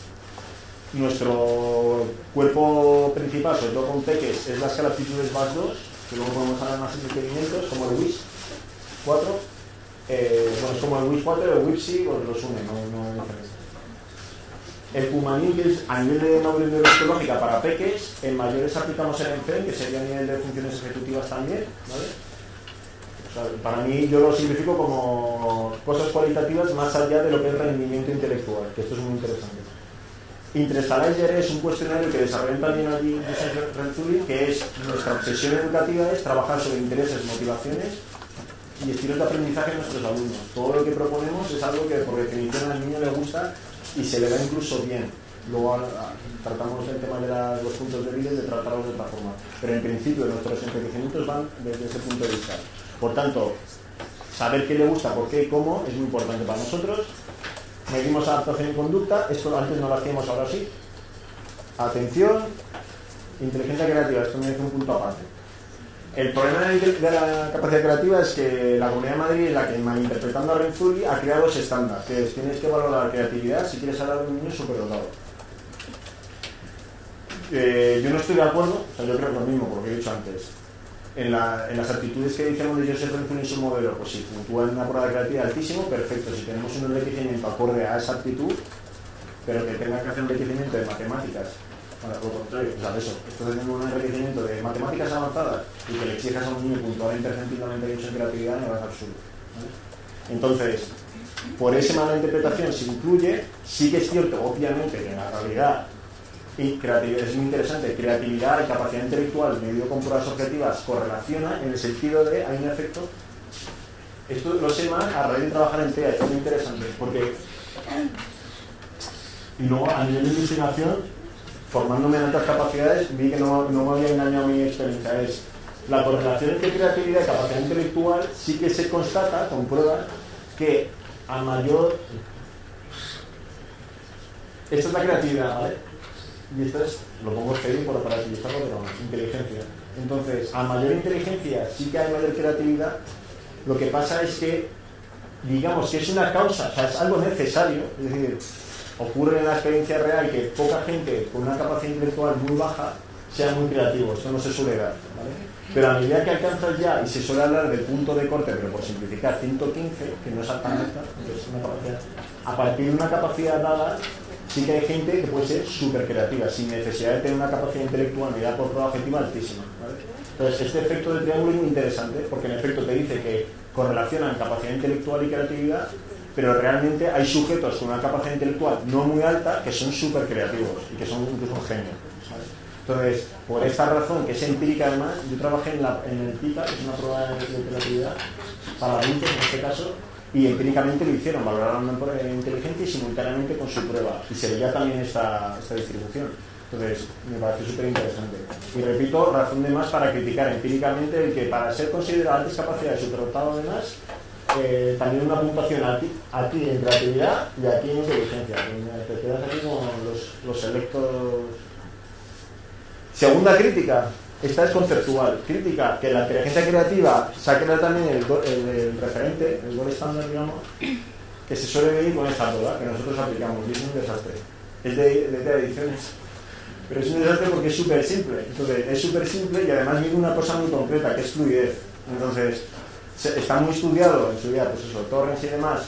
Nuestro cuerpo principal, sobre todo con peques, es la escala de aptitudes MAS2, que luego podemos hablar más en requerimientos, como el WIS 4, bueno, es como el WIS 4 o el WIPSI, pues los une, no hay diferencia. El Pumanin, que es a nivel de madurez neurológica para peques, en mayores aplicamos el ENFEM, que sería a nivel de funciones ejecutivas también, ¿vale? O sea, para mí yo lo simplifico como cosas cualitativas más allá de lo que es rendimiento intelectual, que esto es muy interesante. Interestalager es un cuestionario que desarrollan también allí Renzulli, que es nuestra obsesión educativa, es trabajar sobre intereses, motivaciones y estilos de aprendizaje de nuestros alumnos. Todo lo que proponemos es algo que por definición al niño le gusta y se le da incluso bien. Luego tratamos el tema de los puntos de vida y de tratarlos de otra forma. Pero en principio nuestros enriquecimientos van desde ese punto de vista. Por tanto, saber qué le gusta, por qué y cómo es muy importante para nosotros. Medimos adaptación y conducta, esto antes no lo hacíamos, ahora sí. Atención, inteligencia creativa, esto me dice un punto aparte. El problema de la capacidad creativa es que la Comunidad de Madrid es la que, malinterpretando a Renzulli, ha creado ese estándar, que es, tienes que valorar la creatividad si quieres hablar de un niño superdotado. Yo no estoy de acuerdo, o sea, yo creo que lo mismo, porque he dicho antes. En las actitudes que decíamos de Joseph Renzulli en su modelo, pues si puntúan una prueba de creatividad altísimo, perfecto. Si tenemos un enriquecimiento acorde a esa actitud, pero que tenga que hacer un enriquecimiento de matemáticas, bueno, por lo contrario, o sea, eso, esto es un enriquecimiento de matemáticas avanzadas y que le exijas a un niño puntuar intercentil 98 en creatividad, me va a ser absurdo, ¿vale? Entonces, por esa mala interpretación se incluye, sí que es cierto, obviamente, que en la realidad Y creatividad es muy interesante. Creatividad y capacidad intelectual medido con pruebas objetivas correlaciona en el sentido de hay un efecto. Esto lo sé más a raíz de trabajar en TEA, es muy interesante porque. Y luego a nivel de investigación, formándome en altas capacidades, vi que no me había engañado mi experiencia. Es la correlación entre creatividad y capacidad intelectual sí que se constata con pruebas que a mayor. Esta es la creatividad, ¿vale? Y esto es, lo pongo escrito por para utilizarlo, pero inteligencia. Entonces, a mayor inteligencia sí que hay mayor creatividad. Lo que pasa es que, digamos que es una causa, o sea, es algo necesario. Es decir, ocurre en la experiencia real que poca gente con una capacidad intelectual muy baja sea muy creativo. Esto no se suele dar, ¿vale? Pero a medida que alcanzas ya, y se suele hablar del punto de corte, pero por simplificar, 115, que no es exactamente, es una capacidad, a partir de una capacidad dada, sí que hay gente que puede ser súper creativa, sin necesidad de tener una capacidad intelectual medida por prueba objetiva altísima, ¿vale? Entonces, este efecto del triángulo es muy interesante, porque en efecto te dice que correlacionan capacidad intelectual y creatividad, pero realmente hay sujetos con una capacidad intelectual no muy alta que son súper creativos y que son incluso genios, ¿vale? Entonces, por esta razón, que es empírica además, yo trabajé en el PICA, que es una prueba de creatividad para adultos en este caso, y empíricamente lo hicieron, valoraron la inteligencia y simultáneamente con su prueba, y se veía también esta distribución. Entonces, me parece súper interesante. Y repito, razón de más para criticar empíricamente el que para ser considerado altas capacidades superdotado además, también una puntuación aquí en creatividad y aquí en inteligencia. Te quedas aquí con los selectos. Segunda crítica, esta es conceptual. Crítica, que la inteligencia creativa saque también el referente, el gold estándar, digamos, que se suele medir con esta prueba, que nosotros aplicamos, y es un desastre. Es de ediciones. Pero es un desastre porque es súper simple. Entonces, es súper simple y además mide una cosa muy concreta, que es fluidez. Entonces, está muy estudiado en su día, pues eso, Torrens y demás.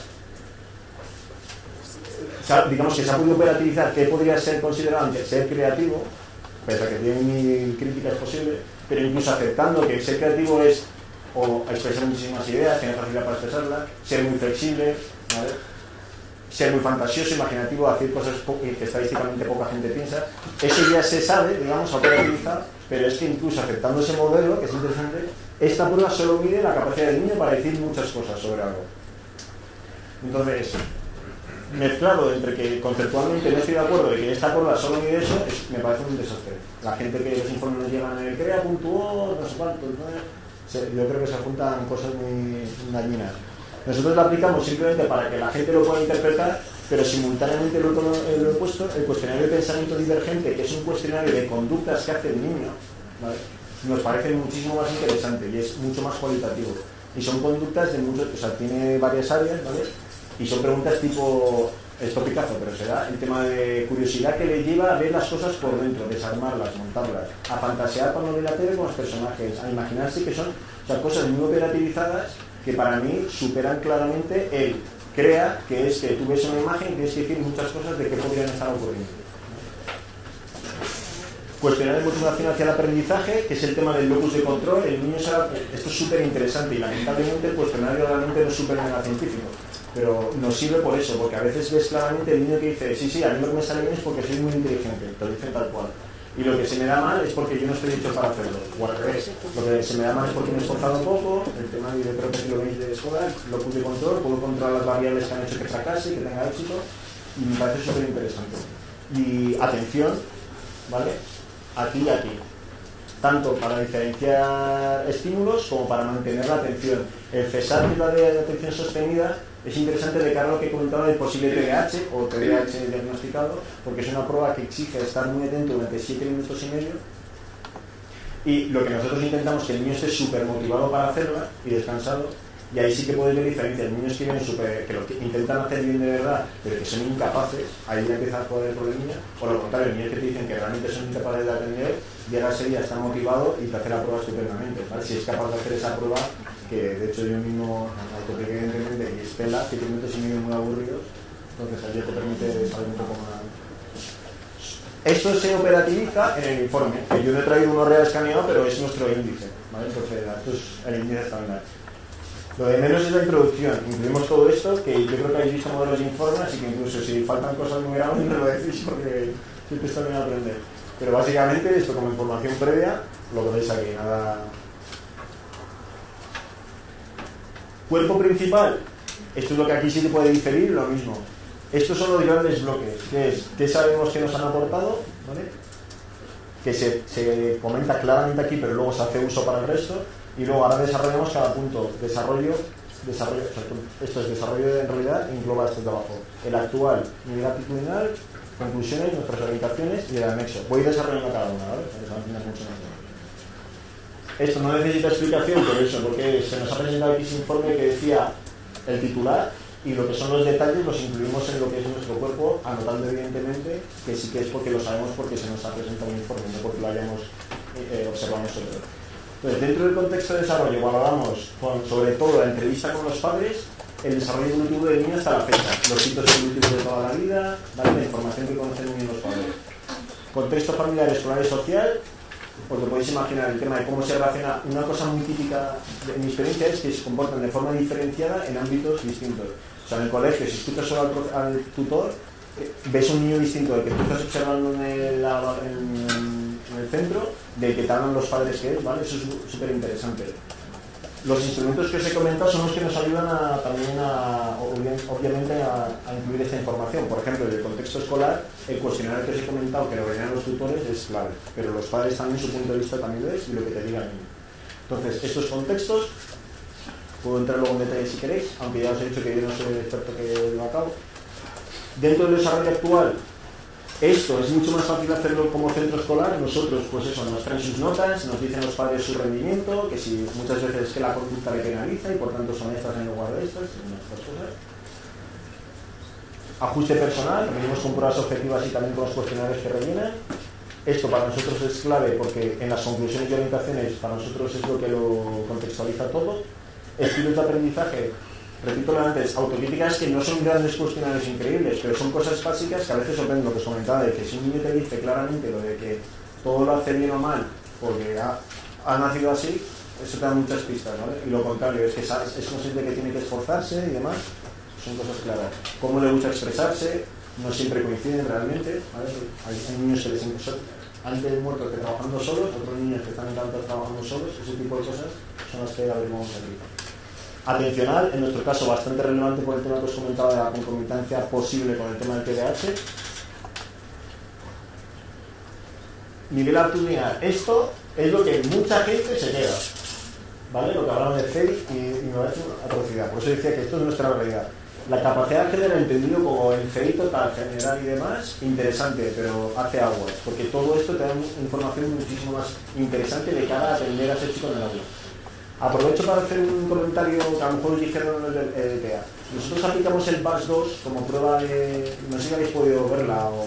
Digamos que se ha podido operativizar qué podría ser considerado antes ser creativo, pese a que tiene mil críticas posibles, pero incluso aceptando que ser creativo es o expresar muchísimas ideas, tener facilidad para expresarlas, ser muy flexible, ¿vale? Ser muy fantasioso, imaginativo, hacer cosas que estadísticamente poca gente piensa. Eso ya se sabe, digamos, operativizar, pero es que incluso aceptando ese modelo, que es interesante, esta prueba solo mide la capacidad del niño para decir muchas cosas sobre algo. Entonces, mezclado entre que conceptualmente no estoy de acuerdo de que esta prueba solo mide eso, me parece un desastre. La gente que los informes nos llegan en el CREA, puntuó, no sé cuánto, yo creo que se juntan cosas muy dañinas. Nosotros lo aplicamos simplemente para que la gente lo pueda interpretar, pero simultáneamente lo he puesto, el cuestionario de pensamiento divergente, que es un cuestionario de conductas que hace el niño, ¿vale? Nos parece muchísimo más interesante y es mucho más cualitativo. Y son conductas de muchos, o sea, tiene varias áreas, ¿vale? Y son preguntas tipo, es topicazo, pero será el tema de curiosidad que le lleva a ver las cosas por dentro, desarmarlas, montarlas, a fantasear cuando ve la tele con los personajes, a imaginarse que son, o sea, cosas muy operativizadas que para mí superan claramente el crea, que es que tú ves una imagen y tienes que decir muchas cosas de qué podrían estar ocurriendo. Cuestionar de motivación hacia el aprendizaje, que es el tema del locus de control. El niño esto es súper interesante y lamentablemente el cuestionario realmente no es súper mega científico, pero nos sirve por eso, porque a veces ves claramente el niño que dice sí, a mí lo que me sale bien es porque soy muy inteligente, te lo dice tal cual. Y lo que se me da mal es porque yo no estoy hecho para hacerlo, o al revés. Lo que se me da mal es porque me he esforzado poco, el tema de, creo que si lo veis de escuela, locus de control, puedo controlar las variables que han hecho que fracase, que tenga éxito, y me parece súper interesante. Y atención, ¿vale? Aquí y aquí. Tanto para diferenciar estímulos como para mantener la atención. El CESAR, que es la de atención sostenida, es interesante de cara a lo que he comentado del posible TDAH o TDAH diagnosticado, porque es una prueba que exige estar muy atento durante 7 minutos y medio. Y lo que nosotros intentamos es que el niño esté súper motivado para hacerla y descansado. Y ahí sí que puede ver diferencia. Los niños que lo que intentan hacer bien de verdad, pero que son incapaces, ahí ya empieza a poder el problemilla. O lo contrario, los niños que te dicen que realmente son incapaces de aprender, llega a ese día, está motivado y te hace la prueba estupendamente, ¿vale? Si es capaz de hacer esa prueba, que de hecho yo mismo autopliqué evidentemente, y Estela, 7 minutos y medio muy aburridos, entonces ahí te permite saber un poco más. Esto se operativiza en el informe, que yo no he traído uno real escaneado, pero es nuestro índice, ¿vale? Entonces, esto es el índice estándar. Lo de menos es la introducción. Incluimos todo esto, que yo creo que habéis visto modelos de informe, así que incluso si faltan cosas muy graves me lo decís porque siempre está bien aprender. Pero básicamente esto como información previa, lo que veis aquí, nada. Cuerpo principal, esto es lo que aquí sí que puede diferir, lo mismo. Estos son los grandes bloques, que es qué sabemos que nos han aportado, ¿vale? Que se comenta claramente aquí, pero luego se hace uso para el resto, y luego ahora desarrollamos cada punto. Desarrollo, o sea, esto es desarrollo en realidad, engloba esto de abajo. El actual, nivel aptitudinal, conclusiones, nuestras orientaciones y el anexo. Voy desarrollando cada una, ¿vale? Para que se entienda mucho mejor. Esto no necesita explicación, pero eso, porque se nos ha presentado aquí ese informe que decía el titular, y lo que son los detalles los incluimos en lo que es nuestro cuerpo, anotando evidentemente que sí que es porque lo sabemos, porque se nos ha presentado un informe, no porque lo hayamos observado nosotros. Entonces, dentro del contexto de desarrollo valoramos sobre todo la entrevista con los padres, el desarrollo evolutivo del niño hasta la fecha, los hitos evolutivos de toda la vida, ¿vale? La información que conocen muy bien los padres. Contexto familiar, escolar y social, os lo podéis imaginar, el tema de cómo se relaciona. Una cosa muy típica de mi experiencia es que se comportan de forma diferenciada en ámbitos distintos. O sea, en el colegio, si escuchas solo al tutor, ves un niño distinto del que tú estás observando en el centro, del que te hablan los padres que es, ¿vale? Eso es súper interesante. Los instrumentos que os he comentado son los que nos ayudan obviamente a incluir esta información. Por ejemplo, en el contexto escolar, el cuestionario que os he comentado, que lo rellenan los tutores, es clave. Pero los padres también, su punto de vista también lo es, y lo que te digan. Entonces, estos contextos, puedo entrar luego en detalle si queréis, aunque ya os he dicho que yo no soy el experto que lo acabo. Dentro del desarrollo actual, esto es mucho más fácil hacerlo como centro escolar. Nosotros, pues eso, nos traen sus notas, nos dicen los padres su rendimiento, que si muchas veces es que la conducta le penaliza y por tanto son estas en lugar de estas, y estas cosas. Ajuste personal, venimos con pruebas objetivas y también con los cuestionarios que rellenan. Esto para nosotros es clave porque en las conclusiones y orientaciones para nosotros es lo que lo contextualiza todo. Estilos de aprendizaje, repito lo antes, autocríticas que no son grandes cuestionarios increíbles, pero son cosas básicas que a veces sorprenden. Lo que os comentaba, de que si un niño te dice claramente lo de que todo lo hace bien o mal porque ha nacido así, eso te da muchas pistas, ¿vale? Y lo contrario, es que es consciente que tiene que esforzarse y demás, son cosas claras. Cómo le gusta expresarse, no siempre coinciden realmente, ¿vale? Hay niños que les interesa antes muertos que trabajando solos, otros niños que están encantados trabajando solos, ese tipo de cosas son las que abrimos aquí. Atencional, en nuestro caso bastante relevante por el tema que os comentaba de la concomitancia posible con el tema del TDAH. Nivel aptitudinal, esto es lo que mucha gente se queda, ¿vale? Lo que hablamos de CEI y me parece una atrocidad, por eso decía que esto es nuestra realidad. La capacidad general entendido como el CEI total, general y demás, interesante, pero hace aguas, porque todo esto te da información muchísimo más interesante de cara a atender a ese chico en el aula. Aprovecho para hacer un comentario que a lo mejor os dijeron los del EDTA. Nosotros aplicamos el BAS2 como prueba de... No sé si habéis podido verla o...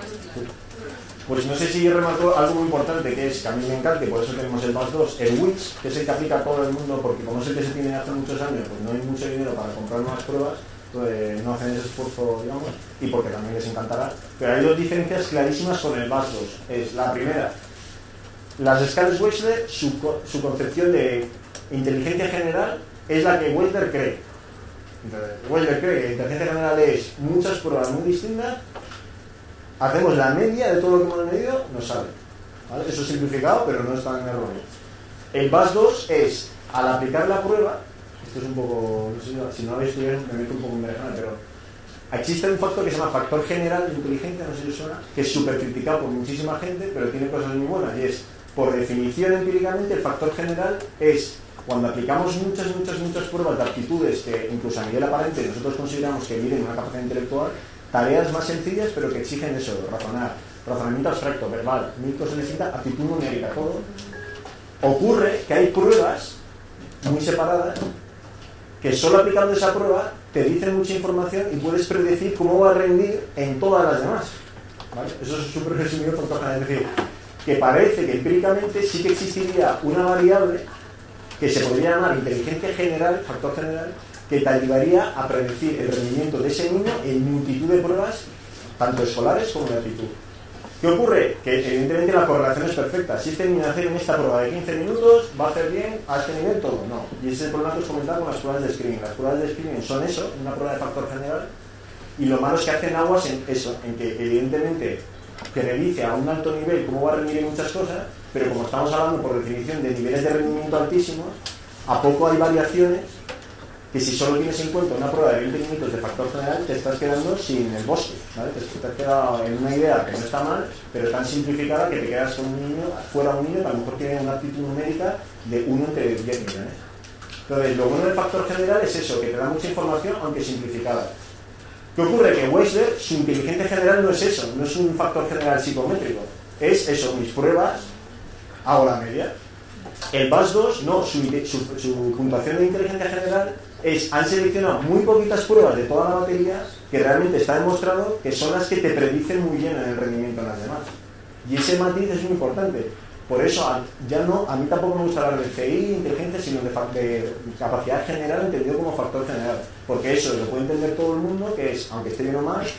Pues no sé si remarco algo muy importante, que es que a mí me encanta, y por eso tenemos el BAS2, el WITS, que es el que aplica a todo el mundo, porque como es el que se tiene hace muchos años, pues no hay mucho dinero para comprar nuevas pruebas, pues no hacen ese esfuerzo, digamos, y porque también les encantará. Pero hay dos diferencias clarísimas con el BAS2. Es la primera, las escalas Wechsler, su concepción de inteligencia general es la que Wechsler cree. Entonces, Wechsler cree que inteligencia general es muchas pruebas muy distintas, hacemos la media de todo lo que hemos medido, nos sale, ¿vale? Eso es simplificado, pero no es tan erróneo. El BAS2 es, al aplicar la prueba, esto es un poco, no sé si no habéis estudiado, me meto un poco en vergüenza, pero existe un factor que se llama factor general de inteligencia, no sé si os suena, que es súper criticado por muchísima gente, pero tiene cosas muy buenas, y es, por definición empíricamente, el factor general es cuando aplicamos muchas pruebas de aptitudes que incluso a nivel aparente nosotros consideramos que miden una capacidad intelectual, tareas más sencillas pero que exigen eso, razonar, razonamiento abstracto, verbal, mil cosas distintas, aptitud numérica, todo. Ocurre que hay pruebas muy separadas que solo aplicando esa prueba te dicen mucha información y puedes predecir cómo va a rendir en todas las demás, ¿vale? Eso es súper resumido por todas, es decir, que parece que empíricamente sí que existiría una variable que se podría llamar inteligencia general, factor general, que te ayudaría a predecir el rendimiento de ese niño en multitud de pruebas, tanto escolares como de aptitud. ¿Qué ocurre? Que evidentemente la correlación es perfecta. Si este niño hace en esta prueba de 15 minutos, va a hacer bien a este nivel todo. No. Y ese es el problema que os comentaba con las pruebas de screening. Las pruebas de screening son eso, una prueba de factor general, y lo malo es que hacen aguas en eso, en que evidentemente que revise a un alto nivel cómo va a rendir en muchas cosas, pero como estamos hablando por definición de niveles de rendimiento altísimos, a poco hay variaciones que si solo tienes en cuenta una prueba de 20 minutos de factor general te estás quedando sin el bosque, ¿vale? Te has quedado en una idea que no está mal, pero tan simplificada que te quedas con un niño, fuera un niño que a lo mejor tiene una aptitud numérica de 1 entre 10 millones. Entonces, lo bueno del factor general es eso, que te da mucha información, aunque simplificada. ¿Qué ocurre? Que Wechsler, su inteligencia general no es eso, no es un factor general psicométrico, es eso, mis pruebas, hago la media. El BAS2, no, su puntuación de inteligencia general han seleccionado muy poquitas pruebas de toda la batería que realmente está demostrado que son las que te predicen muy bien en el rendimiento en las demás. Y ese matiz es muy importante. Por eso, a mí tampoco me gusta hablar de CI, inteligencia, sino de capacidad general entendido como factor general. Porque eso lo puede entender todo el mundo, que es, aunque esté bien o mal,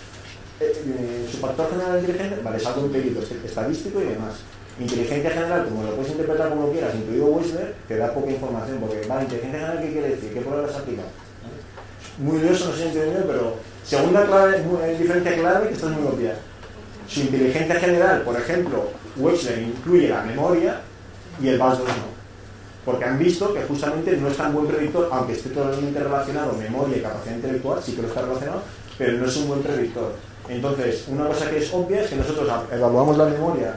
su factor general de inteligencia, vale, es algo impedido, estadístico y demás. Inteligencia general, como lo puedes interpretar como quieras, incluido Wechsler, te da poca información, porque, vale, inteligencia general, ¿qué quiere decir? ¿Qué pruebas aplica? Muy lioso, no sé si entendido, pero segunda clave, diferencia clave, que esto es muy obvia. Su inteligencia general, por ejemplo, Wechsler incluye la memoria y el BAS2 no. Porque han visto que justamente no es tan buen predictor, aunque esté totalmente relacionado memoria y capacidad intelectual, sí que lo está relacionado, pero no es un buen predictor. Entonces, una cosa que es obvia es que nosotros evaluamos la memoria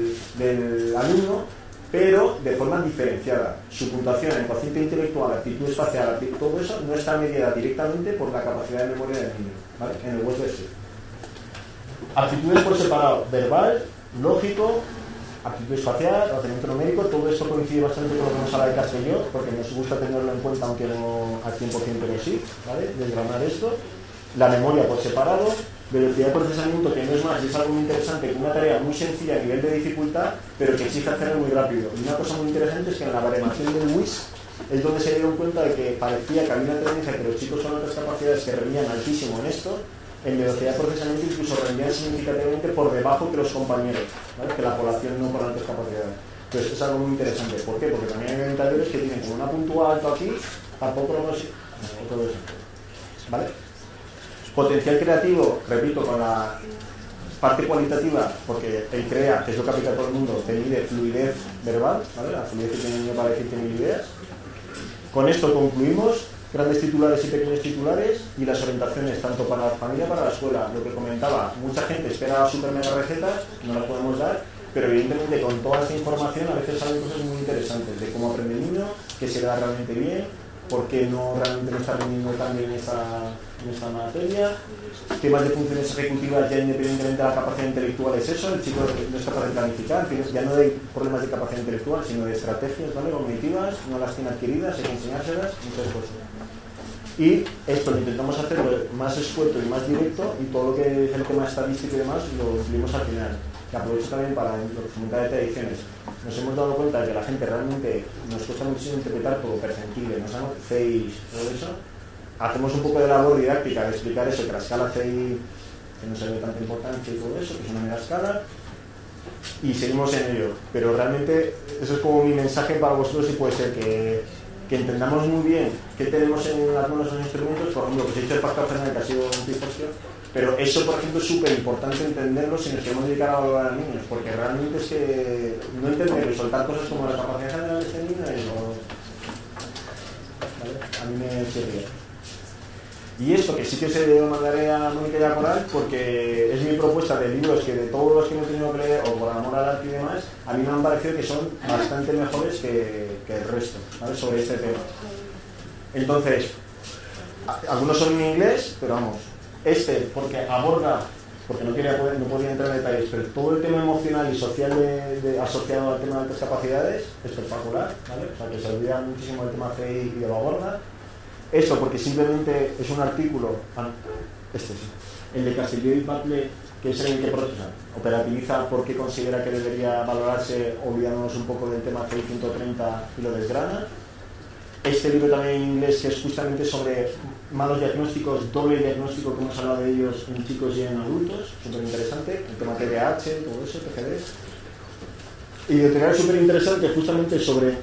del alumno, pero de forma diferenciada. Su puntuación en cociente intelectual, actitud espacial, todo eso no está mediada directamente por la capacidad de memoria del niño, ¿vale? En el Wechsler sí. Aptitudes por separado, verbal, lógico, aptitud espacial, razonamiento numérico, todo esto coincide bastante con lo que hemos hablado de Castelló, porque nos gusta tenerlo en cuenta, aunque no al 100%, pero sí, ¿vale? Desgranar esto. La memoria por separado, velocidad de procesamiento, que no es más, es algo muy interesante, que una tarea muy sencilla a nivel de dificultad, pero que exige hacerlo muy rápido. Y una cosa muy interesante es que en la baremación del WIS es donde se dieron cuenta de que parecía que había una tendencia que los chicos con otras capacidades que rendían altísimo en esto, en velocidad de procesamiento incluso rendían significativamente por debajo que los compañeros, ¿vale? Que la población no con altas capacidades. Entonces es algo muy interesante. ¿Por qué? Porque también hay orientadores que tienen como una puntúa alto aquí, tampoco lo sé, todo eso. ¿Vale? Potencial creativo, repito, con la parte cualitativa, porque el CREA, que es lo que aplica a todo el mundo, te mide fluidez verbal, ¿vale? La fluidez que tiene el niño para decir 100.000 ideas. Con esto concluimos. Grandes titulares y pequeños titulares y las orientaciones tanto para la familia como para la escuela. Lo que comentaba, mucha gente espera super mega recetas, no las podemos dar, pero evidentemente con toda esta información a veces salen cosas muy interesantes de cómo aprende el niño, qué se le da realmente bien, por qué realmente no está aprendiendo tan bien en esta materia, temas de funciones ejecutivas ya independientemente de la capacidad intelectual es eso, el chico no es capaz de planificar, ya no hay problemas de capacidad intelectual, sino de estrategias, ¿vale? Cognitivas, no las tiene adquiridas, hay que enseñárselas, muchas cosas. Y esto lo intentamos hacerlo más escueto y más directo, y todo lo que es el tema estadístico y demás lo incluimos al final, que aprovecho también para lo que comentaba de tradiciones. Nos hemos dado cuenta de que la gente realmente nos cuesta muchísimo interpretar todo, percentiles, nos damos CI, todo eso. Hacemos un poco de labor didáctica de explicar eso, que la escala CI, que no se ve tanta importancia y todo eso, que es una mera escala, y seguimos en ello. Pero realmente eso es como mi mensaje para vosotros, y puede ser que entendamos muy bien qué tenemos en las manos de los instrumentos. Por ejemplo, que se ha dicho el factor general, que ha sido un piforcio, pero eso, por ejemplo, es súper importante entenderlo si nos queremos dedicar a valorar a niños, porque realmente es que no entender y soltar cosas como la capacidad general de este niño es ¿vale? A mí me sirve. Y esto que sí que se lo mandaré a Mónica y a Coral, porque es mi propuesta de libros que de todos los que hemos tenido que leer, o por amor al arte y demás, a mí me han parecido que son bastante mejores que el resto, ¿vale? Sobre este tema. Entonces, algunos son en inglés, pero vamos, porque aborda, porque no podía entrar en detalles, pero todo el tema emocional y social asociado al tema de altas capacidades, espectacular, ¿vale? O sea, que se olvida muchísimo del tema CI y lo aborda. Eso porque simplemente es un artículo, el de Castelló y Butler, que es el que operativiza por qué considera que debería valorarse, olvidándonos un poco del tema CI 130 y lo desgrana. este libro también en inglés, que es justamente sobre malos diagnósticos, doble diagnóstico, que hemos hablado de ellos en chicos y en adultos, súper interesante, el tema TDAH, todo eso, TGD. Y editorial súper interesante justamente sobre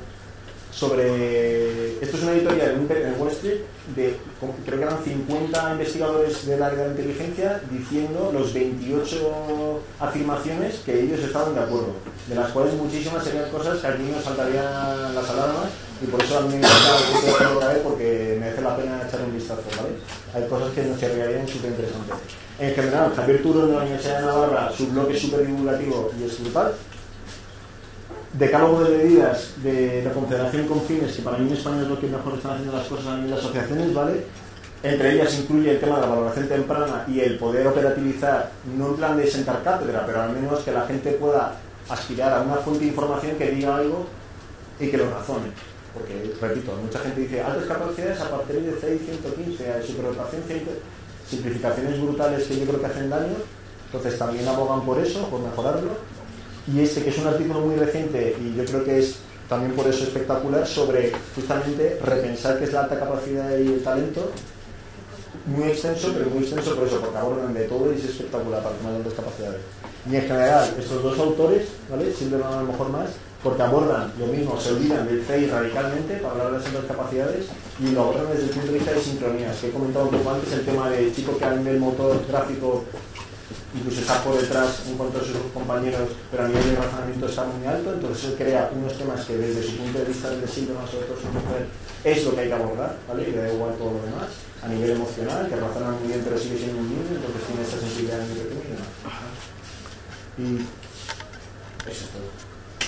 esto es una editorial en Wall Street creo que eran 50 investigadores del área de la inteligencia diciendo los 28 afirmaciones que ellos estaban de acuerdo, de las cuales muchísimas serían cosas que aquí nos saltarían las alarmas, y por eso a mí me encanta otra vez, porque merece la pena echar un vistazo, ¿vale? Hay cosas que nos chirriarían súper interesantes. En general, Javier Turón de la Universidad de Navarra, su blog es súper divulgativo y es brutal. Decálogo de medidas de la Confederación Confines, que para mí en España es lo que mejor están haciendo las cosas a nivel de asociaciones, ¿vale? Entre ellas incluye el tema de la valoración temprana y el poder operativizar, no en plan de sentar cátedra, pero al menos que la gente pueda aspirar a una fuente de información que diga algo y que lo razone. Porque, repito, mucha gente dice altas capacidades a partir de 6, 115, superdotación 100, simplificaciones brutales que yo creo que hacen daño, entonces también abogan por eso, por mejorarlo. Y este, que es un artículo muy reciente, y yo creo que es también por eso espectacular, sobre justamente repensar qué es la alta capacidad y el talento, muy extenso, pero muy extenso por eso, porque abordan de todo y es espectacular para tomar altas capacidades. Y en general, estos dos autores, ¿vale?, siempre van a lo mejor más, porque abordan lo mismo, se olvidan del CEI radicalmente para hablar de las altas capacidades y lo abordan desde el punto de vista de sincronías, que he comentado un poco antes, el tema del chico que a nivel motor gráfico incluso está por detrás en cuanto a sus compañeros, pero a nivel de razonamiento está muy alto, entonces él crea unos temas que desde su punto de vista del síndrome, sobre todo su mujer, es lo que hay que abordar, ¿vale? Y le da igual todo lo demás, a nivel emocional, que razona muy bien pero sigue siendo un niño, entonces tiene esa sensibilidad muy pequeña. Y eso es todo.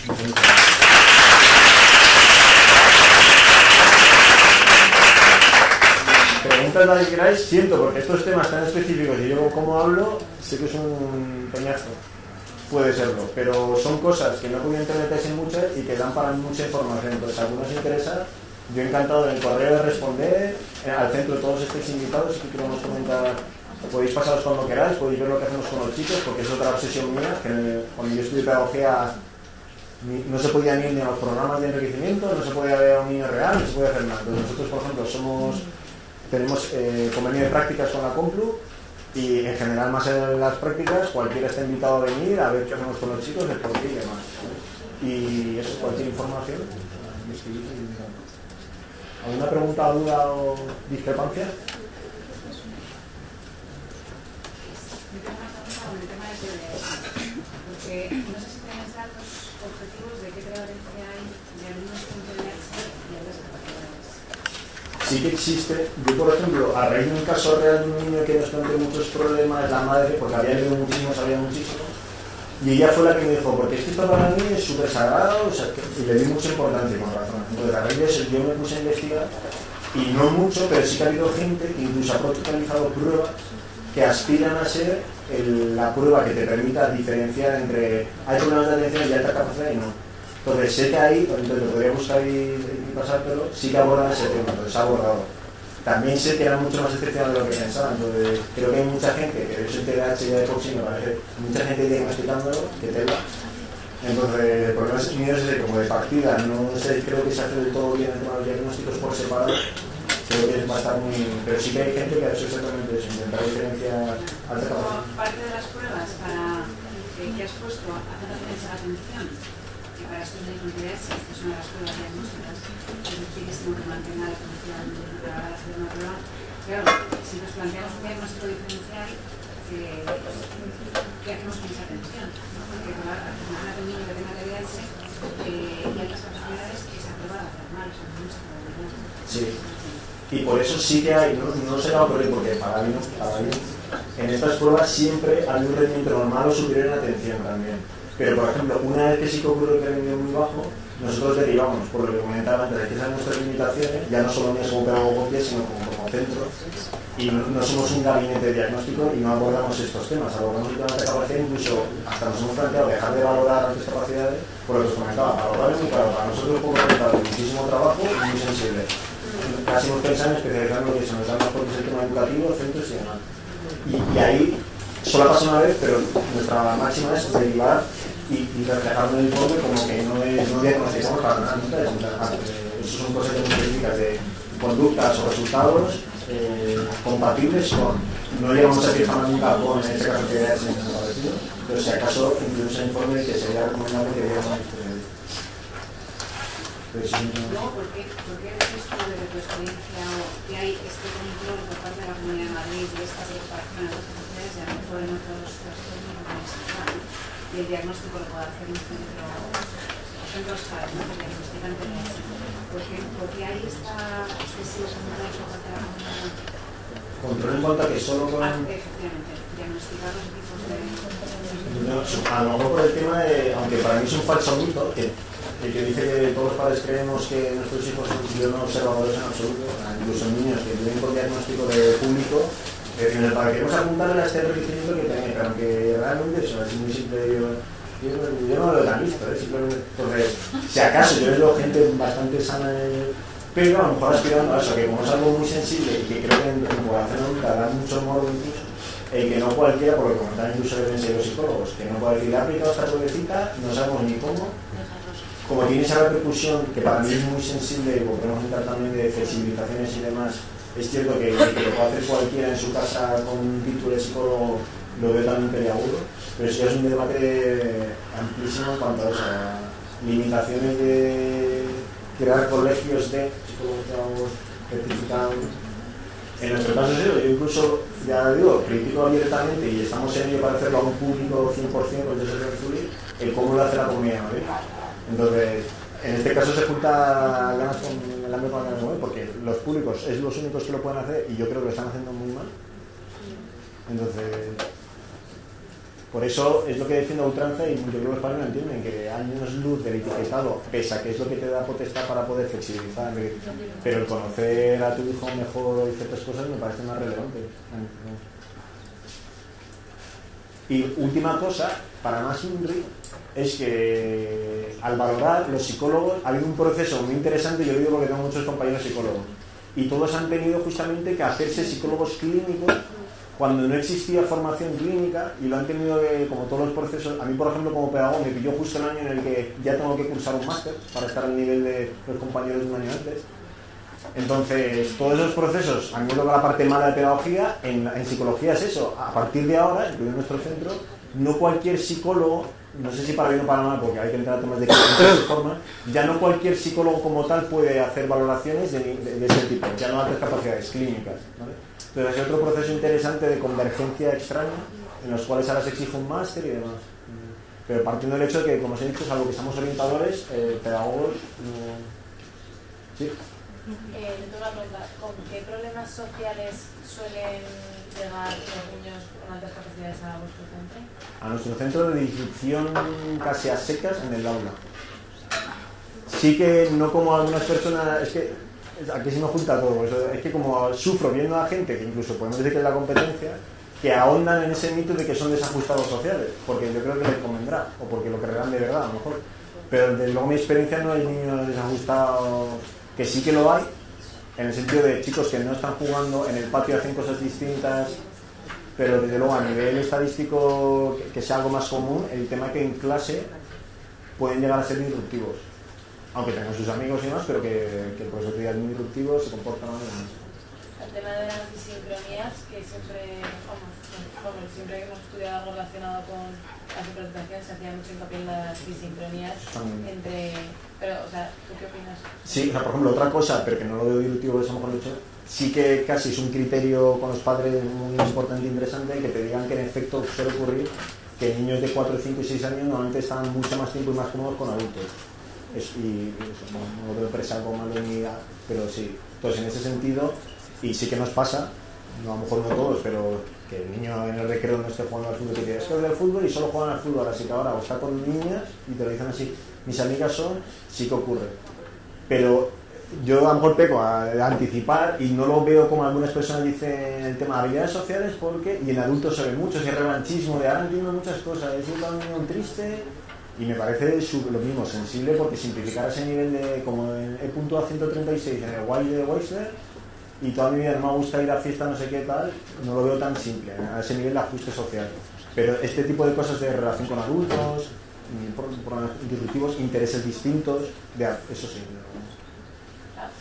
Preguntas las que queráis, siento, porque estos temas tan específicos y yo como hablo, sé que es un peñazo, puede serlo, pero son cosas que no he podido meterse en muchas y que dan para mucha información, entonces si a alguno os interesa, yo encantado en el correo de responder, al centro todos estéis invitados, si queremos comentar, podéis pasaros cuando queráis, podéis ver lo que hacemos con los chicos, porque es otra obsesión mía, que cuando yo estudié pedagogía no se podía ir ni a los programas de enriquecimiento, no se podía ver a un niño real, no se podía hacer nada. Entonces nosotros, por ejemplo, tenemos convenio de prácticas con la Complu y en general más en las prácticas cualquiera está invitado a venir a ver qué hacemos con los chicos, el por qué y demás, ¿sabes? Y eso, cualquier información. ¿Alguna pregunta, duda o discrepancia? Porque no sé si tenéis datos objetivos de qué prevalencia hay de alumnos con TDAH y altas capacidades. Sí que existe. Yo, por ejemplo, a raíz de un caso real de un niño que nos planteó muchos problemas, la madre, porque había leído muchísimo, sabía muchísimo, y ella fue la que me dijo, porque es que esto para mí es súper sagrado, o sea, y le di mucha importancia, con razón. Entonces, a raíz de eso yo me puse a investigar, y no mucho, pero sí que ha habido gente que incluso ha protocolizado pruebas que aspiran a ser la prueba que te permita diferenciar entre hay problemas de atención y alta capacidad y no. Entonces sé que ahí, entonces lo podría buscar y pasártelo, sí que abordan ese tema, entonces ha abordado. También sé que era mucho más excepcional de lo que pensaba, entonces creo que hay mucha gente, que de hecho el TDAH ya de por sí me parece, mucha gente diagnosticándolo que tela. Entonces el problema mío es ese, como de partida, no sé, creo que se hace del todo bien el tema de los diagnósticos por separado. Creo que va a estar muy... Pero sí que hay gente que ha hecho exactamente eso, intentar diferenciar alta capacidad. Parte de las pruebas para que has puesto hacer referencia a la atención, que para estos de TDAH es una de las pruebas diagnósticas, es decir, que tengo que mantener la atención a la hora de hacer una prueba. Claro, si nos planteamos un diagnóstico diferencial, ¿qué hacemos con esa atención? ¿No? Porque para un niño que tenga TDAH y altas capacidades, esa prueba la hacer mal, o sea, no se puede. Sí. Y por eso sí que hay, no se va a ocurrir, porque para mí, en estas pruebas siempre hay un rendimiento normal o superior en atención también. Pero, por ejemplo, una vez que sí que ocurre que el rendimiento muy bajo, nosotros derivamos, por lo que comentaba antes, que esas nuestras limitaciones, ya no solo mías como pedagogía, sino como centro, y no somos un gabinete de diagnóstico y no abordamos estos temas, abordamos el tema de capacidad, incluso hasta nos hemos planteado dejar de valorar altas capacidades, por lo que os comentaba, valorar es muy claro, para nosotros es un poco muchísimo trabajo y muy sensible. Casi hemos pensado en especializarnos que se nos da más porque es el tema educativo, centros y demás. Y ahí solo pasa una vez, pero nuestra máxima es derivar y reflejarlo en el informe como que no diagnosticamos para nada. Eso son cosas que hemos características de conductas o resultados compatibles con, no llegamos a fijar nunca con, en este caso, actividades en el parecido, pero si acaso incluso ese informe que sería recomendable que diéramos Luego, ¿por qué dices tú desde tu experiencia que hay este control por parte de la Comunidad de Madrid y esta preparación en otras sociedades y a lo mejor en otros trastornos de ansiedad y el diagnóstico lo puede hacer un centro, centros clave, ¿no? Que diagnostican TDAH? ¿Por qué hay este excesivo control por parte de la Comunidad? Control en cuanto a que solo con... Efectivamente, diagnosticar los tipos de... No, a lo mejor por el tema de, aunque para mí es un falso mito, que el que dice que todos los padres creemos que nuestros hijos son no observadores en absoluto, incluso niños que vienen con diagnóstico de público, para queremos apuntarle a este enriquecimiento que tiene, pero aunque realmente eso es muy simple, yo no lo he tan visto, simplemente, entonces, si acaso yo veo gente bastante sana, pero a lo mejor aspirando a eso, que como es algo muy sensible y que creo que en población adulta da mucho morbo incluso, que no cualquiera, porque comentan incluso los psicólogos, que no cualquiera ha aplicado esta ruedecita, no sabemos ni cómo. Como tiene esa repercusión, que para mí es muy sensible, y podemos entrar también de flexibilizaciones y demás, es cierto que lo puede hacer cualquiera en su casa con un título de psicólogo, lo veo también peliagudo, pero sí es un debate amplísimo en cuanto a eso, limitaciones de crear colegios de psicólogos certificados. En nuestro caso es eso, yo incluso, ya digo, critico abiertamente y estamos en ello para hacerlo a un público 100%, con el cómo lo hace la Comunidad de Madrid. Entonces, en este caso se junta ganas con el ámbito de la Comunidad, porque los públicos es los únicos que lo pueden hacer y yo creo que lo están haciendo muy mal. Entonces, por eso es lo que defiende ultranza y yo creo que los padres no entienden, que años luz del etiquetado, pese a que es lo que te da potestad para poder flexibilizar, pero el conocer a tu hijo mejor y ciertas cosas me parece más relevante. Y última cosa, para más INRI, es que al valorar los psicólogos ha habido un proceso muy interesante, yo lo digo porque tengo muchos compañeros psicólogos, y todos han tenido justamente que hacerse psicólogos clínicos cuando no existía formación clínica, y lo han tenido como todos los procesos. A mí, por ejemplo, como pedagogo me pilló justo el año en el que ya tengo que cursar un máster para estar al nivel de los compañeros de un año antes. Entonces, todos esos procesos, a mí me toca la parte mala de pedagogía, en psicología es eso. A partir de ahora, incluido nuestro centro, no cualquier psicólogo, no sé si para bien o para mal, porque hay que entrar a temas de qué se forman, ya no cualquier psicólogo como tal puede hacer valoraciones de ese tipo, ya no altas capacidades clínicas, ¿vale? Entonces hay otro proceso interesante de convergencia extraña, en los cuales ahora se exige un máster y demás. Pero partiendo del hecho de que, como os he dicho, salvo que somos orientadores, pedagogos, ¿sí? Tengo una pregunta, ¿con qué problemas sociales suelen llegar los niños con altas capacidades a vuestro centro? A nuestro centro de disrupción casi a secas en el aula. Sí que no como algunas personas, es que aquí se me junta todo, es que como sufro viendo a gente, que incluso podemos decir que es la competencia, que ahondan en ese mito de que son desajustados sociales, porque yo creo que les convendrá, o porque lo creerán de verdad a lo mejor. Pero desde luego mi experiencia no hay niños desajustados, que sí que lo hay, en el sentido de chicos que no están jugando, en el patio hacen cosas distintas, pero desde luego a nivel estadístico, que sea algo más común, el tema que en clase pueden llegar a ser disruptivos, aunque tengan sus amigos y demás, pero que el profesor diga muy disruptivo, se comporta mal y demás. El tema de las disincronías, que siempre, siempre que hemos estudiado algo relacionado con las interpretaciones, se hacía mucho hincapié en las disincronías entre... Pero, o sea, ¿tú qué opinas? Sí, o sea, por ejemplo, otra cosa, pero que no lo veo disruptivo, eso mejor dicho, sí que casi es un criterio con los padres muy importante e interesante, que te digan que en efecto suele ocurrir que niños de 4, 5 y 6 años normalmente están mucho más tiempo y más cómodos con adultos. Y eso, no lo veo presa algo malo ni nada, pero sí. Entonces, en ese sentido, y sí que nos pasa, no, a lo mejor no todos, pero que el niño en el recreo no esté jugando al fútbol, que es que es del fútbol y solo juegan al fútbol, así que ahora o está con niñas y te lo dicen así, mis amigas son, sí que ocurre. Pero yo a lo mejor peco a anticipar y no lo veo como algunas personas dicen el tema de habilidades sociales, porque, y en adultos se ve mucho ese revanchismo de ahora entiendo muchas cosas, es un niño triste. Y me parece lo mismo, sensible, porque simplificar ese nivel de, como he puntuado 136 en el Wild de Weisler, y toda mi vida no me gusta ir a fiesta, no sé qué tal, no lo veo tan simple, a ese nivel de ajuste social. Pero este tipo de cosas de relación con adultos, problemas disruptivos, intereses distintos, eso sí.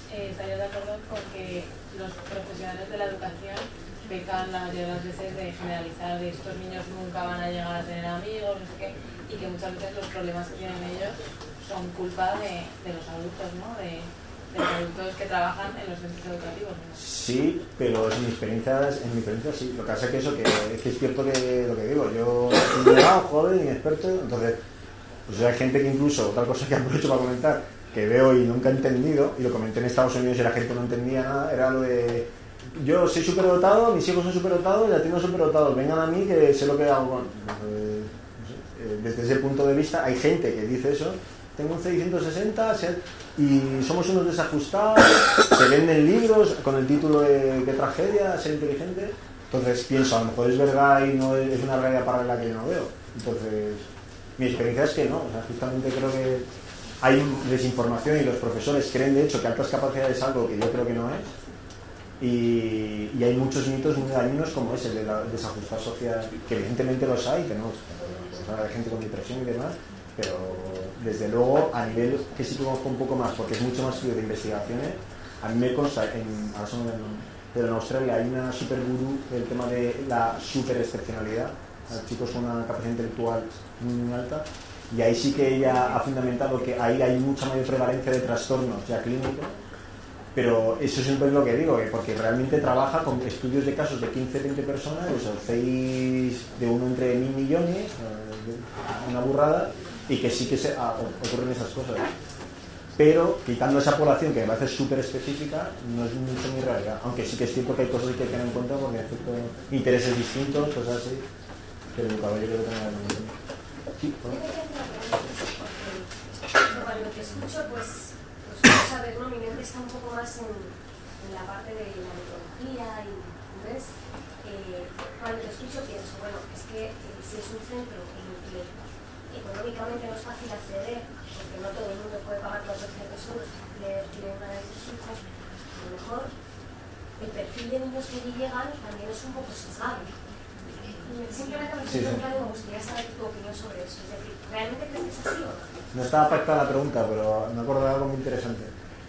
estaría de acuerdo con que los profesionales de la educación pecan la mayoría de las veces de generalizar de estos niños nunca van a llegar a tener amigos, no sé qué, y que muchas veces los problemas que tienen ellos son culpa de los adultos, ¿no? De los adultos que trabajan en los centros educativos, ¿no? Sí, pero en mi experiencia sí. Lo que pasa es que es cierto que lo que digo, yo soy un joven, inexperto, entonces pues hay gente que incluso, otra cosa que aprovecho para comentar, que veo y nunca he entendido, y lo comenté en Estados Unidos y la gente no entendía nada, era lo de yo soy superdotado, mis hijos son superdotados y a ti no superdotados, vengan a mí que sé lo que hago. Bueno, no sé, desde ese punto de vista hay gente que dice eso, tengo un 660 y somos unos desajustados, se venden libros con el título de qué tragedia, ser inteligente. Entonces pienso, a lo mejor es verdad y no es una realidad paralela que yo no veo. Entonces mi experiencia es que no, o sea, justamente creo que hay desinformación y los profesores creen de hecho que altas capacidades es algo que yo creo que no es. Y hay muchos mitos muy dañinos como ese de la desajustar social, que evidentemente los hay, tenemos hay gente con depresión y demás, pero desde luego a nivel que sí conozco un poco más, porque es mucho más frío de investigaciones, a mí me consta, pero en Australia hay una super gurú del tema de la super excepcionalidad, chicos con una capacidad intelectual muy alta, y ahí sí que ella ha fundamentado que ahí hay mucha mayor prevalencia de trastornos ya clínicos. Pero eso siempre es lo que digo, porque realmente trabaja con estudios de casos de 15-20 personas, o sea, 6 de uno entre 1.000 millones, una burrada, y que sí que ocurren esas cosas. Pero quitando esa población que me parece súper específica, no es mucho mi realidad. Aunque sí que es cierto que hay cosas que hay que tener en cuenta porque hay intereses distintos, cosas así, que el educador yo creo que tenga que tener. Sí, ¿no? Cuando te escucho, pues vamos a ver, ¿no? Mi mente está un poco más en la parte de la metodología y entonces cuando te escucho pienso, bueno, es que si es un centro en el que económicamente no es fácil acceder, porque no todo el mundo puede pagar 400 euros de una de sus hijos, a lo mejor el perfil de niños que allí llegan también es un poco sesgado. Simplemente me estoy preguntando y me gustaría saber tu opinión sobre eso. Es decir, ¿realmente crees que es así o no? No estaba pactada la pregunta, pero me acuerdo de algo muy interesante.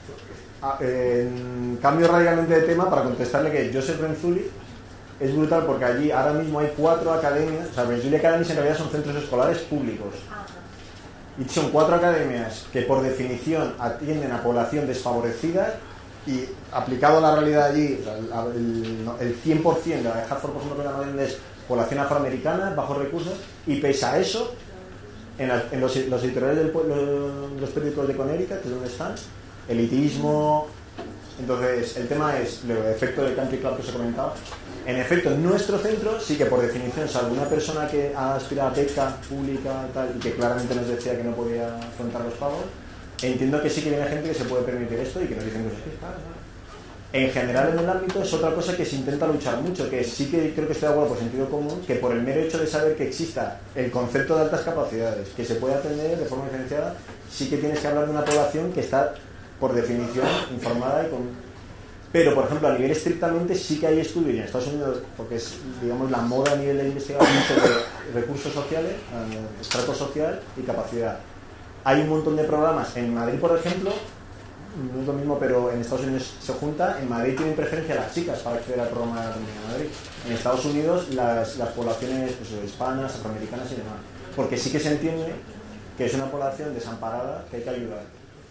Cambio radicalmente de tema para contestarle que Joseph Renzulli es brutal porque allí ahora mismo hay 4 academias, o sea, Renzulli Academies en realidad son centros escolares públicos. Y son 4 academias que por definición atienden a población desfavorecida y aplicado a la realidad allí, o sea, el 100% de la de Hartford, por ejemplo, que la es población afroamericana, bajos recursos, y pese a eso, en los editoriales de los periódicos de Connecticut, que es donde están, elitismo. Entonces, el tema es el efecto del country club que os he comentado. En efecto, en nuestro centro sí que por definición, salvo una persona que ha aspirado a beca pública tal, y que claramente nos decía que no podía afrontar los pagos, entiendo que sí que viene gente que se puede permitir esto y que nos dicen que es claro. En general en el ámbito es otra cosa que se intenta luchar mucho, que sí que creo que estoy de acuerdo por sentido común, que por el mero hecho de saber que exista el concepto de altas capacidades, que se puede atender de forma diferenciada, sí que tienes que hablar de una población que está por definición informada y con... Pero por ejemplo a nivel estrictamente sí que hay estudios y en Estados Unidos, porque es digamos la moda a nivel de investigación sobre recursos sociales, estrato social y capacidad. Hay un montón de programas en Madrid, por ejemplo. No es lo mismo, pero en Estados Unidos se junta. En Madrid tienen preferencia las chicas para acceder al programa de la Comunidad de Madrid. En Estados Unidos las poblaciones pues, hispanas, afroamericanas y demás. Porque sí que se entiende que es una población desamparada que hay que ayudar.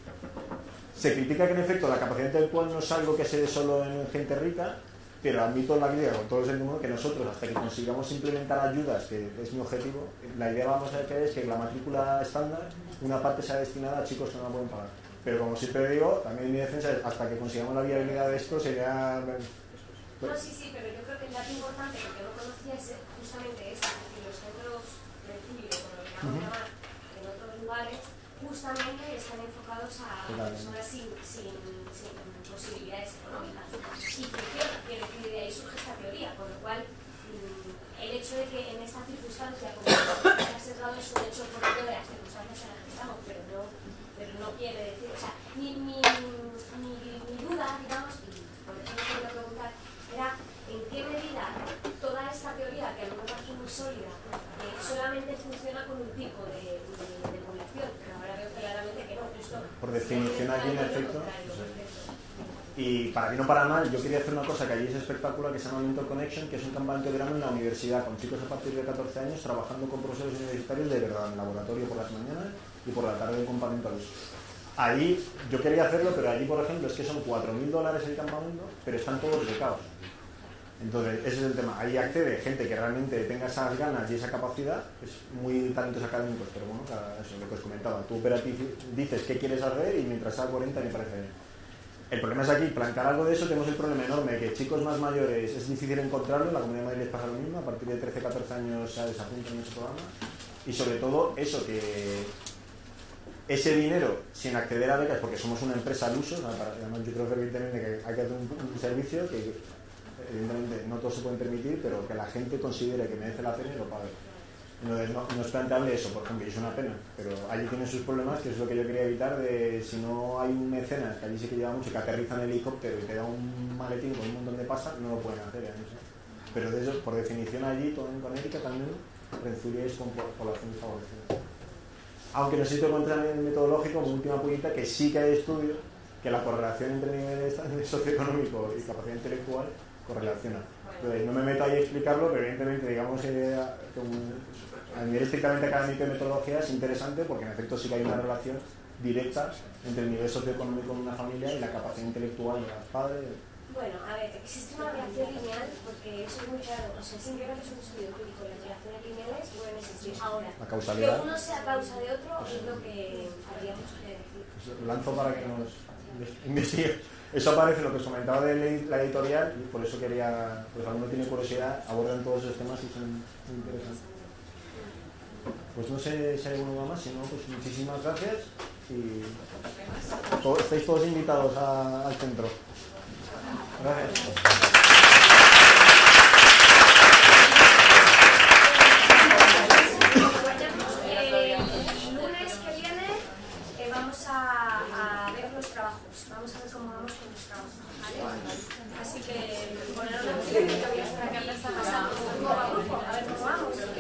Se critica que en efecto la capacidad intelectual no es algo que se dé solo en gente rica, pero admito en la vida con todos el mundo que nosotros hasta que consigamos implementar ayudas, que es mi objetivo, la idea vamos a ver es que la matrícula estándar, una parte sea destinada a chicos que no la pueden pagar. Pero como siempre digo, también mi defensa es hasta que consigamos la viabilidad de esto sería... No, sí, pero yo creo que el dato importante que no conocía es justamente eso, es decir, los centros de estudio, como lo queramos llamar, en otros lugares, justamente están enfocados a personas sin posibilidades económicas. Y funciona, quiero decir, de ahí surge esta teoría, con lo cual el hecho de que en esta circunstancia, como se ha sesgado, es un hecho propio de las circunstancias en las que estamos, pero no quiere decir, o sea, mi duda, digamos, y por eso me quiero preguntar, era en qué medida toda esta teoría, que a mí me parece muy sólida, solamente funciona con un tipo de población, pero ahora veo claramente que no, justo... Por definición aquí en efecto... Y para bien o para mal, yo quería hacer una cosa que allí es espectacular, que se llama Mentor Connection, que es un campamento de verano en la universidad, con chicos a partir de 14 años, trabajando con profesores universitarios de verdad, en laboratorio por las mañanas y por la tarde en campamento al uso. Allí, yo quería hacerlo, pero allí, por ejemplo, es que son $4.000 el campamento, pero están todos becados. Entonces, ese es el tema. Ahí accede gente que realmente tenga esas ganas y esa capacidad, es muy talentos académicos, pero bueno, eso es lo que os comentaba. Tú dices qué quieres hacer y mientras sea 40 me parece bien. El problema es aquí, plantear algo de eso, tenemos el problema enorme, que chicos más mayores es difícil encontrarlo, en la Comunidad de Madrid les pasa lo mismo, a partir de 13-14 años se desapuntan en ese programa, y sobre todo eso, que ese dinero, sin acceder a becas, porque somos una empresa al uso, además yo creo fervientemente que hay que hacer un servicio que evidentemente no todos se pueden permitir, pero que la gente considere que merece la pena y lo pague. No es planteable eso, por ejemplo, y es una pena, pero allí tienen sus problemas, que es lo que yo quería evitar, de si no hay un mecenas, que allí sí que lleva mucho, que aterriza en el helicóptero y te da un maletín con un montón de pasta, no lo pueden hacer, ya no sé. Pero de eso, por definición allí, todo en Connecticut también, Renzulia es con población favorecida. Aunque no existe un entrenamiento metodológico, como última puñita, que sí que hay estudios que la correlación entre niveles socioeconómico y capacidad intelectual correlaciona. Entonces, no me meto ahí a explicarlo, pero evidentemente, digamos, a nivel estrictamente académico y metodología es interesante porque en efecto sí que hay una relación directa entre el nivel socioeconómico de una familia y la capacidad intelectual de los padres. Bueno, a ver, existe una relación lineal porque eso es muy claro. O sea, simplemente es un estudio clínico. Las relaciones lineales pueden existir. Ahora, la causalidad, que uno sea causa de otro es lo que habríamos que decir. Lo lanzo para que nos investigue. Eso aparece en lo que os comentaba de la editorial y por eso quería, pues alguno tiene curiosidad, abordan todos esos temas y son muy interesantes. Pues no sé si hay alguno más, si no, pues muchísimas gracias y estáis todos invitados al centro. Gracias. El lunes que viene vamos a ver los trabajos, vamos a ver cómo vamos con los trabajos, ¿vale? Así que poneros la opción que voy a estar aquí pasando grupo a grupo, a ver cómo vamos.